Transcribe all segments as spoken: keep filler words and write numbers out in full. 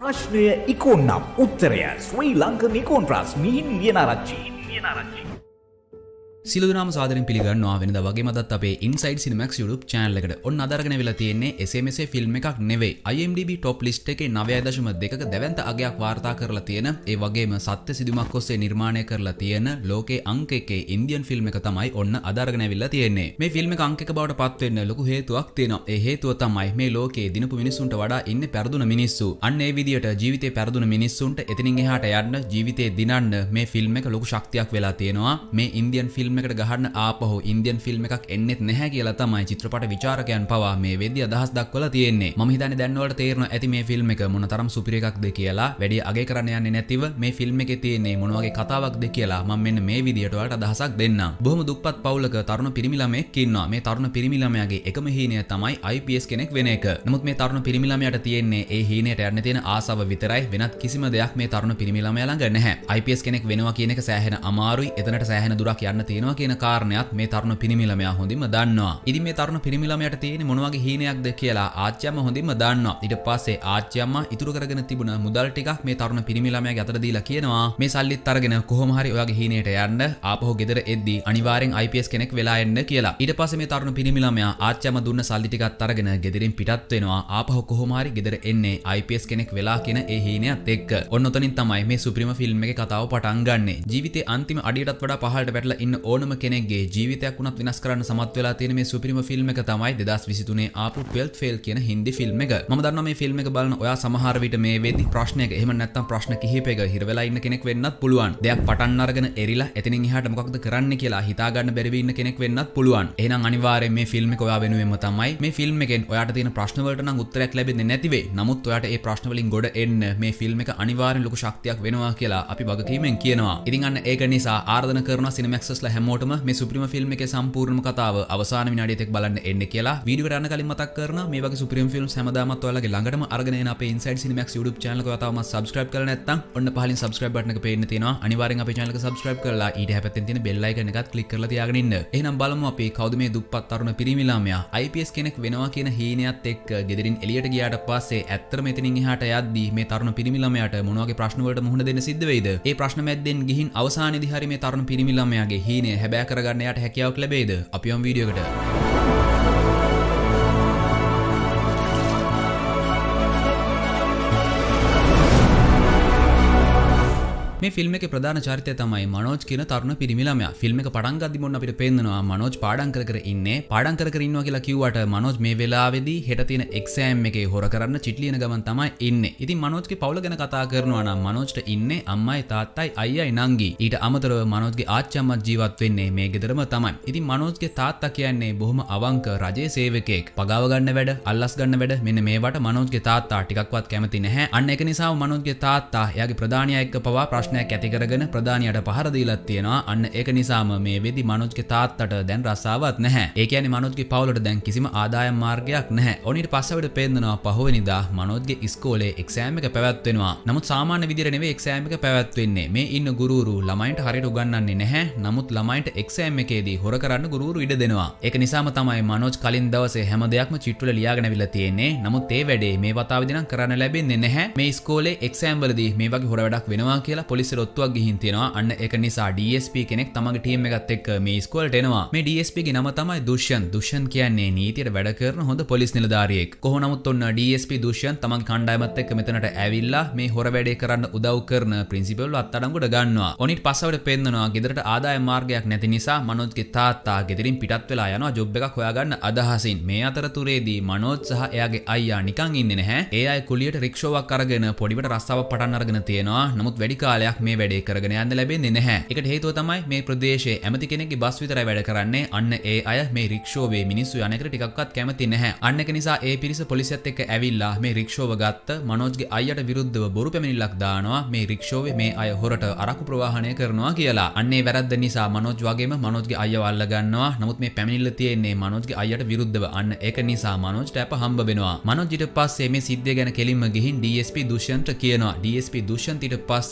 ප්‍රශ්නය ඉකෝන් නම් උත්තරය ශ්‍රී ලංකන් ඉකෝන් ට්‍රස්ට් මිහින් ලියනාරච්චි. සිලුදනාම සාදරෙන් පිළිගන්නවා වෙනදා වගේම අදත් අපේ Inside Cinemax YouTube channel එකට. ඔන්න අද අරගෙන වෙලා තියෙන්නේ එසේ මෙසේ ෆිල්ම් එකක් නෙවෙයි. I M D B top list එකේ නවය දශම දෙකක දැවැන්ත අගයක් වාර්තා කරලා තියෙන, ඒ වගේම සත්‍ය සිදුමක් ඔස්සේ නිර්මාණය කරලා තියෙන ලෝකේ අංක එකේ ඉන්දියන් ෆිල්ම් එක තමයි ඔන්න අද අරගෙන වෙලා තියෙන්නේ. මේ ෆිල්ම් එක අංක එක බවට පත් වෙන්න ලොකු හේතුවක් තියෙනවා. ඒ හේතුව තමයි මේ ලෝකේ දිනපු මිනිස්සුන්ට වඩා ඉන්නේ පෙරදුන මිනිස්සු. අන්න ඒ විදියට ජීවිතේ පෙරදුන මිනිස්සුන්ට එතනින් එහාට යන්න, ජීවිතේ දිනන්න මේ ෆිල්ම් එක ලොකු ශක්තියක් වෙලා තියෙනවා. මේ ඉන්දියන් ෆිල්ම් එකට ගහන්න ආපහු ඉන්දියන් ෆිල්ම් එකක් එන්නෙත් නැහැ කියලා තමයි චිත්‍රපට විචාරකයන් පවා මේ වෙද්දී අදහස් දක්වලා තියෙන්නේ. මම හිතන්නේ දැන් වලට තේරෙනවා ඇති මේ ෆිල්ම් එක මොනතරම් සුපිරි එකක්ද කියලා. වැඩි අගය කරන්න යන්නේ නැතිව මේ ෆිල්ම් එකේ තියෙන්නේ මොන වගේ කතාවක්ද කියලා මම මෙන්න මේ විදියට ඔයාලට අදහසක් දෙන්නම්. බොහොම දුප්පත් පවුලක තරුණ පිරිමි ළමයෙක් ඉන්නවා. මේ තරුණ පිරිමි ළමයාගේ එකම හීනය තමයි I P S කෙනෙක් වෙන එක. නමුත් මේ තරුණ පිරිමි ළමයාට තියෙන්නේ ඒ හීනයට යන්න තියෙන ආසාව විතරයි. වෙනත් කිසිම දෙයක් මේ තරුණ පිරිමි ළමයා ළඟ නැහැ. I P S කෙනෙක් වෙනවා කියන එක සෑහෙන අමාරුයි. එතනට සෑහෙන දුරක් යන්න තියෙනවා කියන කාරණයක් මේ තරුණ පිරිමි ළමයා හොඳින්ම දන්නවා. ඉතින් මේ තරුණ පිරිමි ළමයාට තියෙන්නේ මොන වගේ හීනයක්ද කියලා ආච්චියම්ම හොඳින්ම දන්නවා. ඊට පස්සේ ආච්චියම්මා ඉතුරු කරගෙන තිබුණ මුදල් ටිකක් මේ තරුණ පිරිමි ළමයාගේ අතට දීලා කියනවා මේ සල්ලිත් අරගෙන කොහොම හරි ඔයාගේ හීනයට යන්න, ආපහු ගෙදර එද්දී අනිවාර්යෙන් I P S කෙනෙක් වෙලා එන්න කියලා. ඊට පස්සේ මේ තරුණ පිරිමි ළමයා ආච්චියම්ම දුන්න සල්ලි ටිකත් අරගෙන ගෙදරින් පිටත් වෙනවා. ආපහු කොහොම හරි ගෙදර එන්නේ I P S කෙනෙක් වෙලා කියන ඒ හීනයත් එක්ක. ඔන්න ඔතනින් තමයි මේ සුපිරිම ෆිල්ම් එකේ කතාව පටන් ගන්නෙ. ජීවිතේ අන්තිම අඩියටත් වඩා පහළට වැටලා ඉන්න ඕනම කෙනෙක්ගේ ජීවිතයක් වුණත් වෙනස් කරන්න සමත් වෙලා තියෙන මේ සුපිරිම ෆිල්ම් එක තමයි දෙදාස් විසිතුනේ ආපු twelfth fail කියන හින්දි ෆිල්ම් එක. මම දන්නවා මේ ෆිල්ම් එක බලන ඔයා සමහර විට මේ වෙද්දි ප්‍රශ්නයක එහෙම නැත්නම් ප්‍රශ්න කිහිපයක හිර වෙලා ඉන්න කෙනෙක් වෙන්නත් පුළුවන්. දෙයක් පටන් අරගෙන එරිලා එතනින් එහාට මොකක්ද කරන්න කියලා හිතා ගන්න බැරි වෙ ඉන්න කෙනෙක් වෙන්නත් පුළුවන්. එහෙනම් අනිවාර්යෙන් මේ ෆිල්ම් එක ඔයා වෙනුවෙන්ම තමයි. මේ ෆිල්ම් එකෙන් ඔයාට තියෙන ප්‍රශ්න වලට නම් උත්තරයක් ලැබෙන්නේ නැති වෙයි. නමුත් ඔයාට ඒ ප්‍රශ්න වලින් ගොඩ එන්න මේ ෆිල්ම් එක අනිවාර්යෙන් ලොකු ශක්තියක් වෙනවා කියලා අපි වගකීමෙන් කියනවා. ඉතින් අන්න ඒක නිසා ආරාධනා කරනවා සිනමැක්ස්ලා හැමෝටම මේ සුපිරිම ෆිල්ම් එකේ සම්පූර්ණම කතාව අවසාන විනාඩියට එක් බලන්න එන්න කියලා වීඩියෝ එකට යන්න කලින් මතක් කරනවා මේ වගේ සුපිරිම ෆිල්ම්ස් හැමදාමත් ඔයාලගේ ළඟටම අරගෙන එන අපේ Inside Cinemax YouTube channel එක ඔයා තාම subscribe කරලා නැත්නම් ඔන්න පහලින් subscribe button එක පේන්න තියෙනවා. අනිවාර්යෙන් අපේ channel එක subscribe කරලා ඊට හැපැත්තෙන් තියෙන bell icon එකත් click කරලා තියාගෙන ඉන්න. එහෙනම් බලමු අපි කවුද මේ දුප්පත් තරුණ පිරිමි ළමයා I P S කෙනෙක් වෙනවා කියන හීනයත් එක්ක ගෙදරින් එළියට ගියාට පස්සේ ඇත්තටම එතනින් එහාට යද්දී මේ තරුණ පිරිමි ළමයාට මොන වගේ ප්‍රශ්න වලට මුහුණ දෙන්න සිද්ධ වෙයිද? ඒ ප්‍රශ්න මැද්දෙන් ගිහින් අවසානයේදී හරි මේ තරුණ පිරිමි ළමයාගේ හීනය හැබෑ කරගන්න යාට හැකියාවක් ලැබෙයිද? අපි යමු වීඩියෝ එකට. මේ ෆිල්ම් එකේ ප්‍රධාන චරිතය තමයි මනෝජ් කියන තරුණ පිරිමි ළමයා. ෆිල්ම් එක පටන් ගද්දි මොන්න අපිට පේන්නනවා මනෝජ් පාඩම් කර කර ඉන්නේ. පාඩම් කර කර ඉන්නවා කියලා කිව්වට මනෝජ් මේ වෙලාවේදී හෙට තියෙන එක්සෑම් එකේ හොර කරන්න චිට් ලියන ගමන් තමයි ඉන්නේ. ඉතින් මනෝජ්ගේ පවුල ගැන කතා කරනවා නම් මනෝජ්ට ඉන්නේ අම්මයි තාත්තයි අයියයි නංගි. ඊට අමතරව මනෝජ්ගේ ආච්චි අම්මත් ජීවත් වෙන්නේ මේ ගෙදරම තමයි. ඉතින් මනෝජ්ගේ තාත්තා කියන්නේ බොහොම අවංක රජයේ සේවකයෙක්. පගාව ගන්න වැඩ, අල්ලස් ගන්න වැඩ මෙන්න මේවට මනෝජ්ගේ තාත්තා ටිකක්වත් කැමති නැහැ. අන්න ඒක නිසා මනෝජ්ගේ තාත්තා එයාගේ ප්‍රධානියා එක්ක පවා ප්‍රශ්න ඇති කරගෙන ප්‍රධානියට පහර දීලා තියෙනවා. අන්න ඒක නිසාම මේ වෙදි මනෝජ්ගේ තාත්තට දැන් රස්සාවක් නැහැ. ඒ කියන්නේ මනෝජ්ගේ පවුලට දැන් කිසිම ආදායම් මාර්ගයක් නැහැ. ඔනිට පස්සේ අපිට පේනවා පහවෙනිදා මනෝජ්ගේ ඉස්කෝලේ එක්සෑම් එක පැවැත්වෙනවා. නමුත් සාමාන්‍ය විදිහට නෙවෙයි එක්සෑම් එක පැවැත්වෙන්නේ. මේ ඉන්න ගුරුවරු ළමයින්ට හරියට උගන්වන්නේ නැහැ. නමුත් ළමයින්ට එක්සෑම් එකේදී හොර කරන්න ගුරුවරු ඉඩ දෙනවා. ඒක නිසාම තමයි මනෝජ් කලින් දවසේ හැම දෙයක්ම චිට් වල ලියාගෙන අවිලා තියෙන්නේ. නමුත් ඒ වැඩේ මේ වතාවේදී නම් කරන්න ලැබෙන්නේ නැහැ. මේ ඉස්කෝලේ එක්සෑම් වලදී මේ වගේ හොර වැඩක් වෙනවා කියලා පොලිසියට ඔත්තුවක් ගිහින් තියෙනවා. අන්න ඒක නිසා D S P කෙනෙක් තමගේ ටීම් එකත් එක්ක මේ ඉස්කෝලේට එනවා. මේ D S P ගේ නම තමයි දුෂ්යන්ත්. දුෂ්යන්ත් කියන්නේ නීතියට වැඩ කරන හොඳ පොලිස් නිලධාරියෙක්. කොහොම නමුත් ඔන්න D S P දුෂ්යන්ත් තමගේ කණ්ඩායමත් එක්ක මෙතනට ඇවිල්ලා මේ හොර වැඩේ කරන්න උදව් කරන ප්‍රින්සිපල්ව අත්අඩංගුවට ගන්නවා. ඔනිට පස්සවට පෙන්නනවා ගෙදරට ආදායම් මාර්ගයක් නැති නිසා මනෝජ්ගේ තාත්තා ගෙදරින් පිටත් වෙලා යනවා ජොබ් එකක් හොයාගන්න අදහසින්. මේ අතරතුරේදී මනෝජ් සහ එයාගේ අයියා නිකන් ඉන්නේ නැහැ. ඒ අය කුලියට රික්ෂෝවක් අරගෙන පොඩිවට රස්සාවක් පටන් අරගෙන තියෙනවා. නමුත් වැඩි කාලයක් මේ වැඩේ කරගෙන යන්න ලැබෙන්නේ නැහැ. ඒකට හේතුව තමයි මේ ප්‍රදේශයේ ඇමති කෙනෙක්ගේ බස් විතරයි වැඩ කරන්නේ. අන්න ඒ අය මේ රික්ෂෝවේ මිනිස්සු යන එකට ටිකක්වත් කැමති නැහැ. අන්න ඒක නිසා ඒ පිරිස පොලිසියත් එක්ක ඇවිල්ලා මේ රික්ෂෝව ගත්ත මනෝජ්ගේ අයියට විරුද්ධව බොරු පැමිණිල්ලක් දානවා. මේ රික්ෂෝවේ මේ අය හොරට අරක්කු ප්‍රවාහනය කරනවා කියලා. අන්න ඒ වැරද්ද නිසා මනෝජ් වගේම මනෝජ්ගේ අයියව අල්ල ගන්නවා. නමුත් මේ පැමිණිල්ල තියෙන්නේ මනෝජ්ගේ අයියට විරුද්ධව. අන්න ඒක නිසා මනෝජ්ට අප හම්බ වෙනවා. මනෝජ් ඊට පස්සේ මේ සිද්ධිය ගැන කෙලින්ම ගිහින් D S P දුෂ්යන්ත් කියනවා. D S P දුෂ්යන්ත් ඊට පස්සේ මෙතනට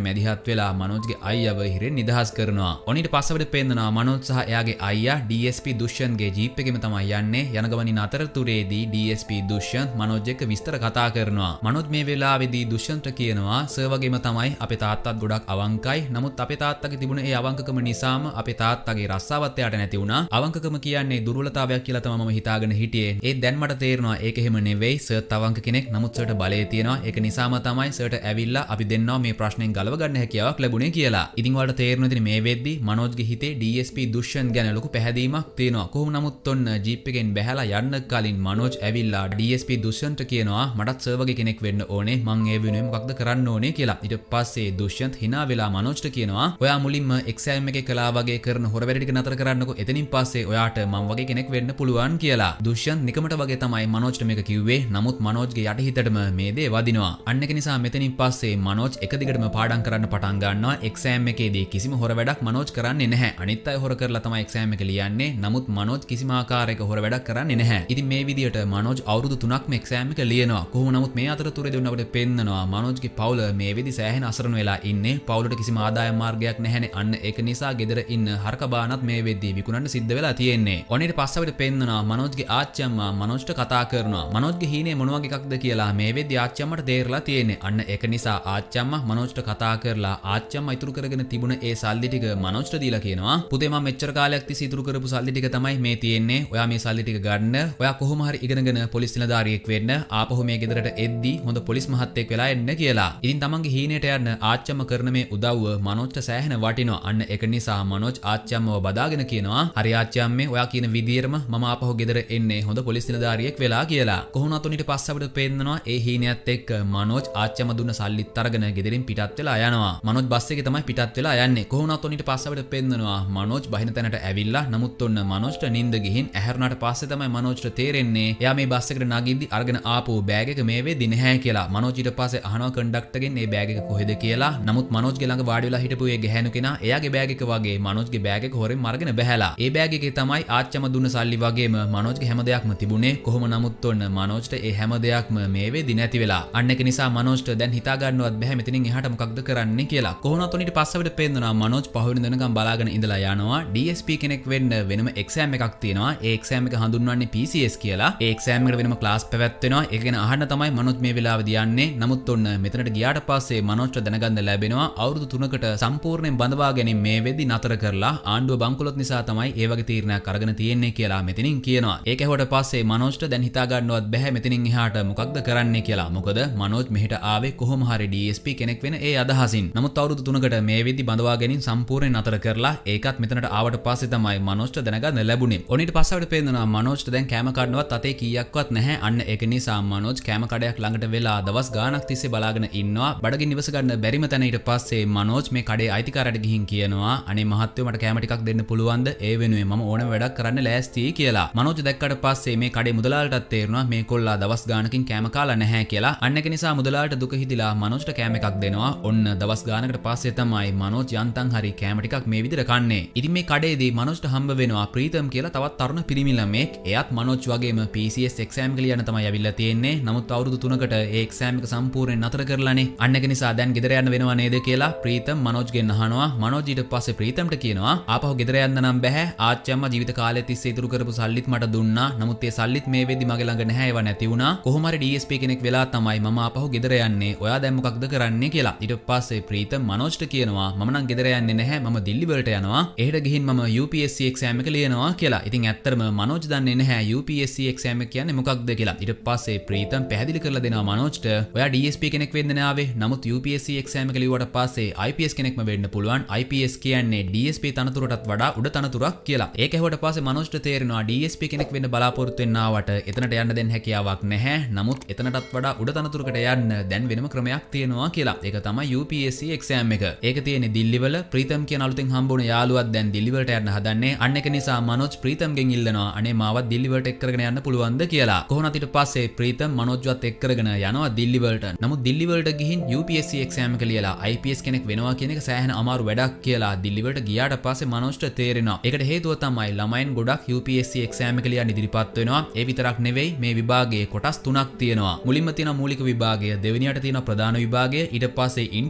මැදිහත් වෙලා මනෝජ්ගේ අයියව හිරෙන් නිදහස් කරනවා. ඔනිට පස්සෙට පේනවා මනෝජ් සහ එයාගේ අයියා ඩී එස් පී දුෂ්යන්ත්ගේ ජීප් එකෙම තමයි යන්නේ. යන ගමනින් අතරතුරේදී D S P Dushyant Manoj එක්ක විස්තර කතා කරනවා. මනෝජ් මේ වෙලාවේදී දුෂ්යන්ත්ට කියනවා සර් වගේම තමයි අපේ තාත්තත් ගොඩක් අවංකයි. නමුත් අපේ තාත්තගේ තිබුණ ඒ අවංකකම නිසාම අපේ තාත්තගේ රස්සාවත් එයාට නැති වුණා. අවංකකම කියන්නේ දුර්වලතාවයක් කියලා තමයි මම හිතාගෙන හිටියේ. ඒ දැන් මට තේරෙනවා ඒක එහෙම නෙවෙයි. සර් අවංක කෙනෙක්. නමුත් සර්ට බලය තියෙනවා. ඒක නිසාම තමයි සර්ට ඇවිල්ලා අපි දෙන්නා මේ ප්‍රශ්නෙන් ගලව ගන්න හැකියාවක් ලැබුණේ කියලා. ඉතින් ඔයාලට තේරෙනවා ඉතින් මේ වෙද්දි මනෝජ්ගේ හිතේ ඩී එස් පී දුෂ්යන්ත් ගැන ලොකු පැහැදීමක් තියෙනවා. කොහොම නමුත් ඔන්න ජීප් එකෙන් බැහැලා යන්න කලින් මනෝජ් ඇවිල්ලා ඩී එස් පී දුෂ්යන්ත්ට කියනවා මටත් සර් වගේ කෙනෙක් වෙන්න ඕනේ. මං ඒ වෙනුවෙන් මොකක්ද කරන්න ඕනේ කියලා. ඊට පස්සේ දුෂ්යන්ත් hina වෙලා මනෝජ්ට කියනවා ඔයා මුලින්ම එක්සෑම් එකේ කළා වගේ කරන හොර වැඩ ටික නතර කරන්නකෝ. එතනින් පස්සේ ඔයාට මං වගේ කෙනෙක් වෙන්න පුළුවන් කියලා. දුෂ්යන්ත් නිකමට වගේ තමයි මනෝජ්ට මේක කිව්වේ. නමුත් මනෝජ්ගේ යටිහිතටම මේ දේ වදිනවා. අන්න ඒක නිසා මෙතනින් පස්සේ මනෝජ් එක දිගටම පාඩම් කරන්න පටන් ගන්නවා. එක්සෑම් එකේදී කිසිම හොර වැඩක් මනෝජ් කරන්නේ නැහැ. අනිත් අය හොර කරලා තමයි එක්සෑම් එක ලියන්නේ. නමුත් මනෝජ් කිසිම ආකාරයක හොර වැඩක් කරන්නේ නැහැ. ඉතින් මේ විදියට මනෝජ් අවුරුදු තුනක්ම එක්සෑම් එක ලියනවා. කොහොම නමුත් මේ අතරතුරේදී උන් අපිට පෙන්නනවා මනෝජ්ගේ පවුල මේ වෙදි සෑහෙන අසරණ වෙලා ඉන්නේ. පවුලට කිසිම ආදායම් මාර්ගයක් නැහැනේ. අන්න ඒක නිසා ගෙදර ඉන්න හරක බානත් මේ වෙද්දී විකුණන්න සිද්ධ වෙලා තියෙන්නේ. ඔන්නේට පස්ස අපිට පෙන්නනවා මනෝජ්ගේ ආච්චි අම්මා මනෝජ්ට කතා කරනවා. මනෝජ්ගේ හීනේ මොන වගේ එකක්ද කියලා මේ වෙද්දී ආච්චි අම්මට තේරලා තියෙන්නේ. අන්න ඒක නිසා ආච්චි අම්මා මනෝජ්ට කතා කරලා ආච්චි අම්මා ඉතුරු කරගෙන තිබුණ ඒ සල්ලි ටික මනෝජ්ට දීලා කියනවා පුතේ මම මෙච්චර කාලයක් තිස්සේ ඉතුරු කරපු සල්ලි ටික තමයි මේ තියෙන්නේ. ඔයා මේ සල්ලි ටික ගන්න. ඔයා කොහොම හරි ඉගෙනගෙන පොලිස් නිලධාරියෙක් වෙන්න. ආපහු මේ ගෙදරට එද්දී හොඳ පොලිස් මහත්තයෙක් වෙලා එන්න කියලා. ඉතින් තමන්ගේ හීනේට යන්න ආච්චි අම්මා කරන මේ උදව්ව මනෝජ්ට සෑහෙන වටිනවා. අන්න ඒක නිසා මනෝජ් ආච්චි අම්මව බදාගෙන කියනවා හරි ආච්චි අම්මේ ඔයා කියන විදියටම මම ආපහු ගෙදර එන්නේ හොඳ පොලිස් නිලධාරියෙක් වෙලා කියලා. කොහොමවත් උන්ට පස්ස අපිට පේන්නනවා ඒ හීනියත් එක්ක මනෝජ් ආච්චි අම්මා දුන්න සල්ලිත් අරගෙන ගෙදරින් පිටත් වෙලා යනවා. මනෝජ් බස් එකේ තමයි පිටත් වෙලා යන්නේ. කොහොමවත් උන්ට පස්ස අපිට පේන්නනවා මනෝජ් බහින තැනට ඇවිල්ලා නමුත් ඔන්න මනෝජ්ට නිින්ද ගිහින් ඇහැරුණාට පස්සේ තමයි මනෝජ්ට තේරෙන්නේ එයා මේ බස් එකට නගින්දි අරගෙන ආපු බෑග් එක මේ වෙද්දි නැහැ කියලා. මනෝජ් ඊට පස්සේ අහනවා කන්ඩක්ටර්ගෙන් මේ බෑග් එක කොහෙද කියලා. නමුත් මනෝජ්ගේ ළඟ වාඩි වෙලා හිටපු ඒ ගැහැණු කෙනා එයාගේ බෑග් එක වගේ මනෝජ්ගේ බෑග් එක හොරෙන් මරගෙන බැහැලා. ඒ බෑග් එකේ තමයි ආච්චිම දුන්න සල්ලි වගේම මනෝජ්ගේ හැම දෙයක්ම තිබුණේ. කොහොම නමුත් ඔන්න මනෝජ්ට ඒ හැම දෙයක්ම මේ වෙද්දි නැති වෙලා. අන්න ඒක නිසා මනෝජ්ට දැන් හිතා ගන්නවත් බැහැ මෙතනින් එහාට මොකක්ද කරන්නේ කියලා. කොහොමවත් උන්ට පස්ස අපිට පේනවා මනෝජ් පහවෙනි දිනකම් බලාගෙන ඉඳලා යනවා. ඩී එස් පී කෙනෙක් වෙන්න වෙනම එක්සෑම් එකක් තියෙනවා. ඒ එක්සෑම් එක හඳුන්වන්නේ පී සී එස් කියලා. ඒ එක්සෑම් එකට වෙනම ක්ලාස් පැවැත්වෙනවා. ඒක ගැන අහන්න තමයි මනෝජ් මේ වෙලාවේදී යන්නේ. නමුත් ඔන්න මෙතනට ගියාට පස්සේ මනෝජ්ට දැනගන්න ලැබෙනවා අවුරුදු තුනකට සම්පූර්ණයෙන් බඳවා ගැනීම මේ වෙද්දි නතර කරලා ආණ්ඩුව බංකොලොත් නිසා තමයි ඒ වගේ තීරණයක් අරගෙන තියෙන්නේ කියලා මෙතනින් කියනවා. ඒක ඇහුවට පස්සේ මනෝජ්ට දැන් හිතා ගන්නවත් බැහැ මෙතනින් එහාට මොකක්ද කරන්නේ කියලා. මොකද මනෝජ් මෙහෙට ආවේ කොහොම හරි ඩී එස් පී කෙනෙක් වෙන ඒ අදහසින්. නමුත් අවුරුදු තුනකට මේ වෙද්දි බඳවා ගැනීම සම්පූර්ණයෙන් නතර කරලා ඒකත් මෙතනට ආවට පස්සේ තමයි මනෝජ්ට දැනගන්න ලැබුණේ. ඔනිට පස්සේ අපිට පේනවා මනෝජ්ට දැන් කැම කඩනවත් අතේ කීයක්වත් නැහැ. අන්න ඒක නිසා මනෝජ් කැම කඩයක් ළඟට වෙලා දවස් ගාණක් තිස්සේ බලාගෙන ඉන්නවා. බඩගින්න ඉවස ගන්න බැරිම තැන ඊට පස්සේ මනෝජ් මේ කඩේ අයිතිකාරයට ගිහින් කියනවා අනේ මහත්තයෝ මට කැම ටිකක් දෙන්න පුළුවන්ද? ඒ වෙනුවෙන් මම ඕනම වැඩක් කරන්න ලෑස්තියි කියලා. මනෝජ් දැක්කට පස්සේ මේ කඩේ මුදලාලටත් තේරෙනවා මේ කොල්ලා දවස් ගාණකින් කැම කාලා නැහැ කියලා. අන්න ඒක නිසා මුදලාලට දුක හිතිලා මනෝජ්ට කැම එකක් දෙනවා. ඔන්න දවස් ගාණකට පස්සේ තමයි මනෝජ් යන්තම් හරි කැම ටිකක් මේ විදිහට කන්නේ. ඉතින් මේ කඩේදී මනෝජ්ට හම්බ වෙනවා ප්‍රීතම් කියලා තවත් තරුණ පිරිමි ළමෙක්. එයාත් මනෝජ් වගේම පී සී එස් එක්සෑම් එක ලියන්න තමයි ඇවිල්ලා තියෙන්නේ. නමුත් අවුරුදු තුනකට ඒ එක්සෑම් එක සම්පූර්ණයෙන් නතර කරලානේ. අන්න ඒක නිසා දැන් ගෙදර යන්න වෙනව නේද කියලා ප්‍රීතම් මනෝජ්ගෙන් අහනවා. මනෝජ් ඊට පස්සේ ප්‍රීතම්ට කියනවා ආපහු ගෙදර යන්න නම් බෑ. ආච්චි අම්මා ජීවිත කාලය තිස්සේ ඉතුරු කරපු සල්ලිත් මට දුන්නා. නමුත් ඒ සල්ලිත් මේ වෙද්දි මගේ ළඟ නැහැ. ඒවා නැති වුණා. කොහොම හරි ඩී එස් පී කෙනෙක් වෙලා තමයි මම ආපහු ගෙදර යන්නේ. ඔයා දැන් මොකක්ද කරන්නේ කියලා. ඊට පස්සේ ප්‍රීතම් මනෝජ්ට කියනවා මම නම් ගෙදර යන්නේ නැහැ. මම දිල්ලි වලට යනවා. එහෙට ගිහින් මම U P S C exam එක ලියනවා කියලා. ඉතින් ඇත්තටම මනෝජ් දන්නේ නැහැ U P S C exam එක කියන්නේ මොකක්ද කියලා. ඊට පස්සේ ප්‍රීතම් පැහැදිලි කරලා දෙනවා මනෝජ්ට ඔයා ඩී එස් පී කෙනෙක් වෙන්න නාවේ. නමුත් U P S C exam එක ලියුවට පස්සේ ආයි පී එස් කෙනෙක්ම වෙන්න පුළුවන්. ආයි පී එස් කියන්නේ ඩී එස් පී තනතුරටත් වඩා උඩ තනතුරක් කියලා. ඒක ඇහුවට පස්සේ මනෝජ්ට තේරෙනවා ඩී එස් පී කෙනෙක් වෙන්න බලාපොරොත්තු වෙන්න ආවට එතනට යන්න දෙන්න හැකියාවක් නැහැ. නමුත් එතනටත් වඩා උඩ තනතුරකට යන්න දැන් වෙනම ක්‍රමයක් තියෙනවා කියලා. ඒක තමයි U P S C exam එක. ඒක තියෙන්නේ දිල්ලිවල. ප්‍රීතම් කියන අලුතෙන් හම්බුණ යාළුවත් දැන් දිල්ලි වලට යන්න හදන්නේ. අන්න ඒක නිසා මනෝජ් ප්‍රීතම්ගෙන් ඉල්ලනවා අනේ මාවත් දිල්ලි වලට එක් කරගෙන යන්න පුළුවන්ද කියලා. කොහොමද ඊට පස්සේ ප්‍රීතම් මනෝජ්වත් එක් කරගෙන යනවා දිල්ලි වලට. නමුත් දිල්ලි වලට ගිහින් U P S C exam එක ලියලා ආයි පී එස් කෙනෙක් වෙනවා කියන එක සෑහෙන අමාරු වැඩක් කියලා දිල්ලි වලට ගියාට පස්සේ මනෝජ්ට තේරෙනවා. ඒකට හේතුව තමයි ළමයින් ගොඩක් U P S C exam එක ලියන්න ඉදිරිපත් වෙනවා. ඒ විතරක් නෙවෙයි මේ විභාගයේ කොටස් තුනක් තියෙනවා. මුලින්ම තියෙන මූලික විභාගය, දෙවෙනියට තියෙන ප්‍රධාන විභාගය, ඊට පස්සේ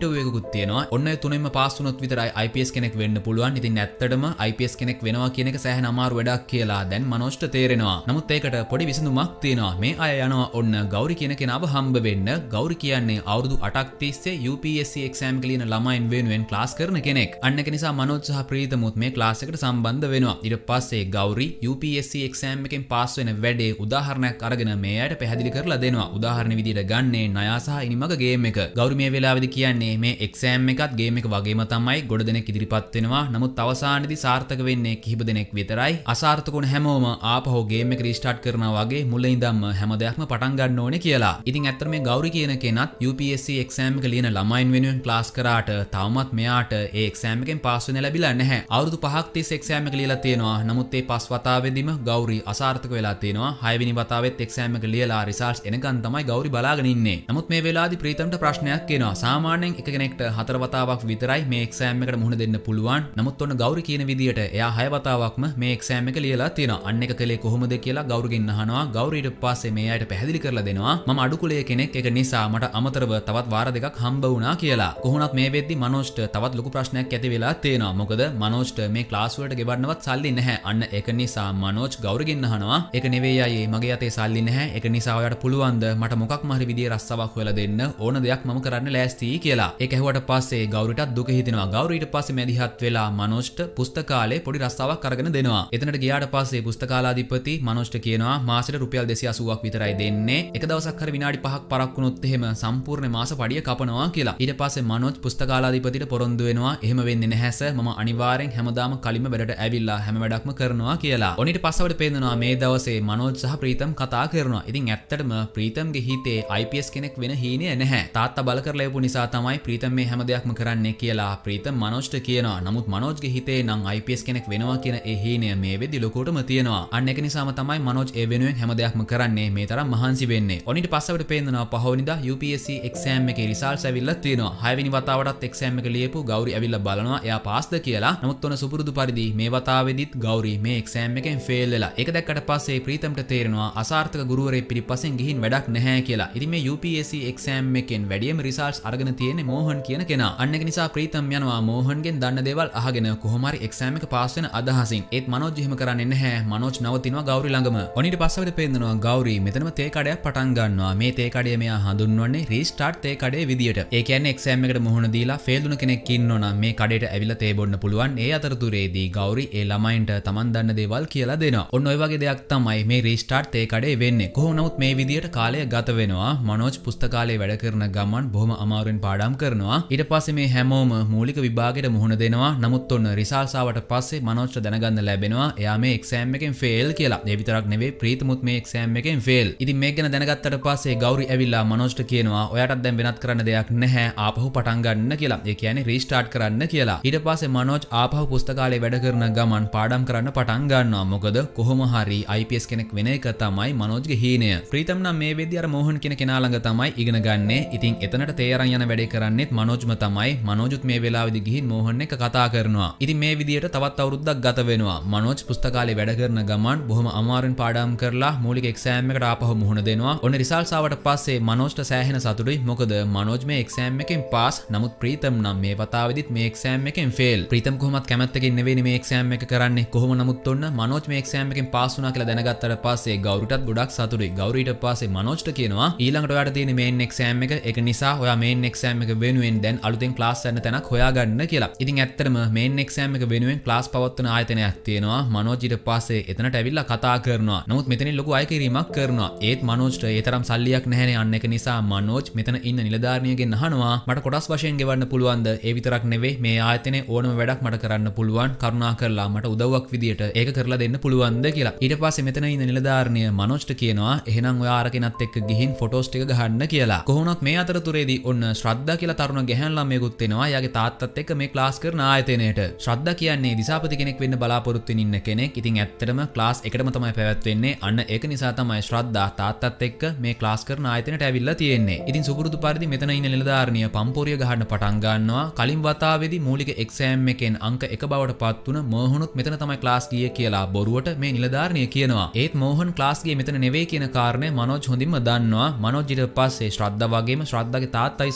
ඉන්ටර්විව් එකකුත් තියෙනවා. ඔන්න ඒ තුනෙන්ම පාස් වුණොත් විතරයි I P S කෙනෙක් වෙන්න පුළුවන්. ඉතින් ඇත්තටම I P S කෙනෙක් වෙනවා කියන එක සෑහෙන අමාරු වැඩක් කියලා දැන් මනෝජ්ට තේරෙනවා. නමුත් ඒකට පොඩි විසඳුමක් තියෙනවා. මේ අය යනවා ඔන්න ගෞරි කියන කෙනාව හම්බ වෙන්න. ගෞරි කියන්නේ අවුරුදු අටක් තිස්සේ U P S C exam එක ලියන ළමයින් වෙනුවෙන් ක්ලාස් කරන කෙනෙක්. අන්න ඒක නිසා මනෝජ් සහ ප්‍රීතමුත් මේ ක්ලාස් එකට සම්බන්ධ වෙනවා. ඊට පස්සේ Gauri U P S C exam එකෙන් පාස් වෙන වැඩේ උදාහරණයක් අරගෙන මේ අයට පැහැදිලි කරලා දෙනවා. උදාහරණ විදිහට ගන්නේ ණයා සහ ඉනිමග ගේම් එක. ගෞරි මේ වෙලාවේදී කියන්නේ මේ exam එකත් ගේම් එක වගේම තමයි ගොඩ දෙනෙක් ඉදිරිපත් වෙනවා. නමුත් අවසානයේදී සාර්ථක වෙන්නේ කිහිප දෙනෙක් විතරයි. අසාර්ථක වුණ හැමෝම ආපහු ගේම් එක රීස්ටාර්ට් කරනවා වගේ මුල ඉඳන්ම හැම දෙයක්ම පටන් ගන්න ඕනේ කියලා. ඉතින් ඇත්තට මේ ගෞරි කියන කෙනත් U P S C exam එක ලියන ළමයින් වෙනුවෙන් ක්ලාස් කරාට තවමත් මෙයාට ඒ exam එකෙන් පාස් වෙන්න ලැබිලා නැහැ. අවුරුදු පහක් තිස්සේ exam එක ලියලා තියෙනවා. නමුත් ඒ පස් වතාවෙදිම ගෞරි අසාර්ථක වෙලා තියෙනවා. හය වෙනි වතාවෙත් exam එක ලියලා රිසල්ට්ස් එනකන් තමයි ගෞරි බලාගෙන ඉන්නේ. නමුත් මේ වෙලාවේදී ප්‍රීතම්ට ප්‍රශ්නයක් එනවා. සාමාන්‍යයෙන් එක කෙනෙක්ට හතර වතාවක් විතරයි මේ exam එකට මුහුණ දෙන්න පුළුවන්. නමුත් ඔන්න ගෞරි කියන විදියට එයා හය වතාවක්ම මේ exam එක ලියලා තියෙනවා. අන්න එක කලේ කොහොමද කියලා ගෞරිගෙන් අහනවා. ගෞරි ඊට පස්සේ මේ අයට පැහැදිලි කරලා දෙනවා. මම අඩු කුලයේ කෙනෙක් ඒක නිසා මට අමතරව තවත් වාර දෙකක් හම්බ වුණා කියලා. කොහොමවත් මේ වෙද්දි මනෝජ්ට තවත් ලොකු ප්‍රශ්නයක් ඇති වෙලා තියෙනවා. මොකද මනෝජ්ට මේ ක්ලාස් වලට ගෙවන්නවත් සල්ලි නැහැ. අන්න ඒක නිසා මනෝජ් ගෞරිගෙන් අහනවා. ඒක නෙවෙයි අයියේ මගේ අතේ සල්ලි නැහැ. ඒක නිසා ඔයාලට පුළුවන්ද මට මොකක්ම හරි විදියේ රස්සාවක් හොයලා දෙන්න ඕන දෙයක් මම කරන්න ලෑස්තියි කියලා. ඒක ඇහුවට පස්සේ ගෞරිටත් දුක හිතෙනවා. ගෞරි ඊට පස්සේ මැදිහත් වෙලා මනෝජ්ට පුස්තකාලේ පොඩි රස්සාවක් අරගෙන දෙනවා. එතනට ගියාට පස්සේ පුස්තකාලාධිපති මනෝජ්ට කියනවා මාසෙට රුපියල් දෙසිය අසූවක් විතරයි දෙන්නේ. එක දවසක් හරි විනාඩි පහක් පරක් වුණොත් එහෙම සම්පූර්ණ මාස පඩිය කපනවා කියලා. ඊට පස්සේ මනෝජ් පුස්තකාලාධිපතිට පොරොන්දු වෙනවා. එහෙම වෙන්නේ නැහැ සර්. මම අනිවාර්යෙන් හැමදාම කලින්ම වැඩට ඇවිල්ලා හැම වැඩක්ම කරනවා කියලා. ඔන්න ඊට පස්සවට පේනවා මේ දවසේ මනෝජ් සහ ප්‍රීතම් කතා කරනවා. ඉතින් ඇත්තටම ප්‍රීතම්ගේ හිතේ I P S කෙනෙක් වෙන හීනය නැහැ. තාත්තා බල කරලා ලැබු නිසා තමයි ප්‍රීතම් මේ හැම දෙයක්ම කරන්නේ කියලා ප්‍රීතම් මනෝජ්ට කියනවා. නමුත් මනෝජ්ගේ හිතේ නම් I P S කෙනෙක් වෙනවා කියන ඒ හීනය මේ වෙද්දි ලොකුටම තියෙනවා. අන්න ඒක නිසාම තමයි මනෝජ් ඒ වෙනුවෙන් හැම දෙයක්ම කරන්නේ මේ තරම් මහන්සි වෙන්නේ. ඔන්න ඊට පස්සවට පේනවා පහවෙනිදා U P S C exam එකේ රිසල්ට්ස් ඇවිල්ලා තියෙනවා. හය වෙනි වතාවටත් exam එක ලියපු ගෞරි ඇවිල්ලා බලනවා එයා පාස්ද කියලා. නමුත් ඔන්න සුපුරුදු පරිදි මේ වතාවේදීත් ගෞරි මේ exam එකෙන් ෆේල් වෙලා. ඒක දැක්කට පස්සේ ප්‍රීතම්ට තේරෙනවා අසාර්ථක ගුරුවරයෙක් පිටිපස්සෙන් ගිහින් වැඩක් නැහැ කියලා. ඉතින් මේ U P S C exam එකෙන් වැඩියම රිසල්ට්ස් අරගෙන තියෙන්නේ මෝහන් කියන කෙනා. අන්න ඒක නිසා ප්‍රීතම් යනවා මෝහන්ගෙන් දන්න දේවල් අහගෙන කොහොම හරි exam එක පාස් වෙන අදහසින්. ඒත් මනෝජ් එහෙම කරන්නේ නැහැ. මනෝජ් නවතිනවා ගෞරි ළඟම. ඔන්න ඊට පස්සෙට පේනවා ගෞරි මෙතනම තේ කඩයක් පටන් ගන්නවා. මේ තේ කඩය මෙයා හඳුන්වන්නේ රීස්ටාර්ට් තේ කඩේ විදියට. ඒ කියන්නේ exam එකට මුහුණ දීලා ෆේල් වුණ කෙනෙක් ඉන්නෝ නම් මේ කඩේට ඇවිල්ලා තේ බොන්න පුළුවන්. ඒ අතරතුරේදී ගෞරි ඒ ළමයින්ට Taman දන්න දේවල් කියලා දෙනවා. ඔන්න ඔය වගේ දෙයක් තමයි මේ රීස්ටාර්ට් තේ කඩේ වෙන්නේ. කොහොම නමුත් මේ විදියට කාලය ගත වෙනවා. මනෝජ් පුස්තකාලේ වැඩ කරන ගමන් බොහොම අමාරුවෙන් පාඩම් කරනවා. ඊට පස්සේ මේ හැමෝම මූලික විභාගෙට මුහුණ දෙනවා. නමුත් ඔන්න රිසල්ට්ස් ආවට පස්සේ මනෝජ්ට දැනගන්න ලැබෙනවා එයා මේ exam එකෙන් ෆේල් කියලා. ඒ විතරක් නෙවෙයි ප්‍රීතමුත් මේ exam එකෙන් ෆේල්. ඉතින් මේක ගැන දැනගත්තට පස්සේ ගෞරි ඇවිල්ලා මනෝජ්ට කියනවා ඔයාටත් දැන් වෙනත් කරන්න දෙයක් නැහැ. ආපහු පටන් ගන්න කියලා. ඒ කියන්නේ රීස්ටාර්ට් කරන්න කියලා. ඊට පස්සේ මනෝජ් ආපහු පුස්තකාලේ වැඩ කරන ගමන් පාඩම් කරන්න පටන් ගන්නවා. මොකද කොහොම හරි I P S කෙනෙක් වෙන එක තමයි මනෝජ්ගේ හීනය. ප්‍රීතම් නම් මේ වෙද්දී අර මෝහන් කියන කෙනා ළඟ තමයි ඉගෙන ගන්නේ. ඉතින් එතනට තේ අරන් යන වැඩේ කරන්නේත් මනෝජ්ම තමයි. මනෝජුත් මේ වෙලාවේදී ගිහින් මෝහන් එක්ක කතා කරනවා. ඉතින් මේ විදියට තවත් අවුරුද්දක් ගත වෙනවා. මනෝජ් පුස්තකාලේ වැඩ කරන ගමන් බොහොම අමාරුවෙන් පාඩම් කරලා මූලික exam එකට ආපහු මුහුණ දෙනවා. ඔන්න රිසල්ට්ස් ආවට පස්සේ මනෝජ්ට සෑහෙන සතුටුයි. මොකද මනෝජ් මේ exam එකෙන් පාස්. නමුත් ප්‍රීතම් නම් මේ වතාවේදීත් මේ exam එකෙන් ෆේල්. ප්‍රීතම් කොහොමත් කැමැත්තකින් නෙවෙයි මේ exam එක කරන්නේ. කොහොම නමුත් ඔන්න මනෝජ් මේ exam එකෙන් පාස් වුණා කියලා දැනගත්තට පස්සේ ගෞරිටත් ගොඩක් සතුටුයි. ගෞරි ඊට පස්සේ මනෝජ්ට කියනවා ඊළඟට ඔයාට තියෙන මේන් exam එක. ඒක නිසා ඔයා මේන් exam එක වෙනුවෙන් දැන් අලුතෙන් ක්ලාස් යන්න තැනක් හොයාගන්න කියලා. ඉතින් ඇත්තටම මේන් exam එක වෙනුවෙන් ක්ලාස් පවත්වන ආයතනයක් තියෙනවා. මනෝජ් ඊට පස්සේ එතනට ඇවිල්ලා කතා කරනවා. නමුත් මෙතනින් ලොකු අයකිරීමක් කරනවා. ඒත් මනෝජ්ට ඒ තරම් සල්ලියක් නැහැනේ. අන්න ඒක නිසා මනෝජ් මෙතන ඉන්න නිලධාරිනියගෙන් අහනවා මට කොටස් වශයෙන් ගෙවන්න පුළුවන්ද? ඒ විතරක් නෙවෙයි මේ ආයතනයේ ඕනම වැඩක් මට කරන්න පුළුවන්. කරුණාකරලා මට උදව්වක් විදියට ඒක කරලා දෙන්න පුළුවන්ද කියලා. ඊට පස්සේ මෙතන ඉන්න නිලධාරිනිය මනෝජ්ට කියනවා එහෙනම් ඔයා අර කෙනත් එක්ක ගිහින් ෆොටෝස් ටික ගහන්න කියලා. කොහොමවත් මේ අතරතුරේදී ඔන්න ශ්‍රද්ධා කියලා තරුණ ගැහැණු ළමයෙකුත් එනවා. එයාගේ තාත්තත් එක්ක මේ ක්ලාස් කරන ආයතනයට. ශ්‍රද්ධා කියන්නේ දිසාපති කෙනෙක් වෙන්න බලාපොරොත්තු වෙන ඉන්න කෙනෙක්. ඉතින් ඇත්තටම ක්ලාස් එකටම තමයි පැවැත්වෙන්නේ. අන්න ඒක නිසා තමයි ශ්‍රද්ධා තාත්තත් එක්ක මේ ක්ලාස් කරන ආයතනයට ඇවිල්ලා තියෙන්නේ. ඉතින් සුපුරුදු පරිදි මෙතන ඉන්න නිලධාරිනිය පම්පොරිය ගහන්න පටන් ගන්නවා. කලින් වතාවේදී මූලික එක්සෑම් එකෙන් අංක එක බවට පත් වුණ මෝහනුත් මෙතන තමයි ක්ලාස් ගියේ කියලා බොරුවට මේ නිලධාරිනිය කියනවා. ඒත් මෝහන් ක්ලාස් ගියේ මෙතන නෙවෙයි කියන කාරණය මනෝජ් හොඳින්ම දන්නවා. මනෝජ් ඊට පස්සේ ශ්‍රද්ධා වගේම ශ්‍රද්ධාගේ තාත්තා ඉස්සරහා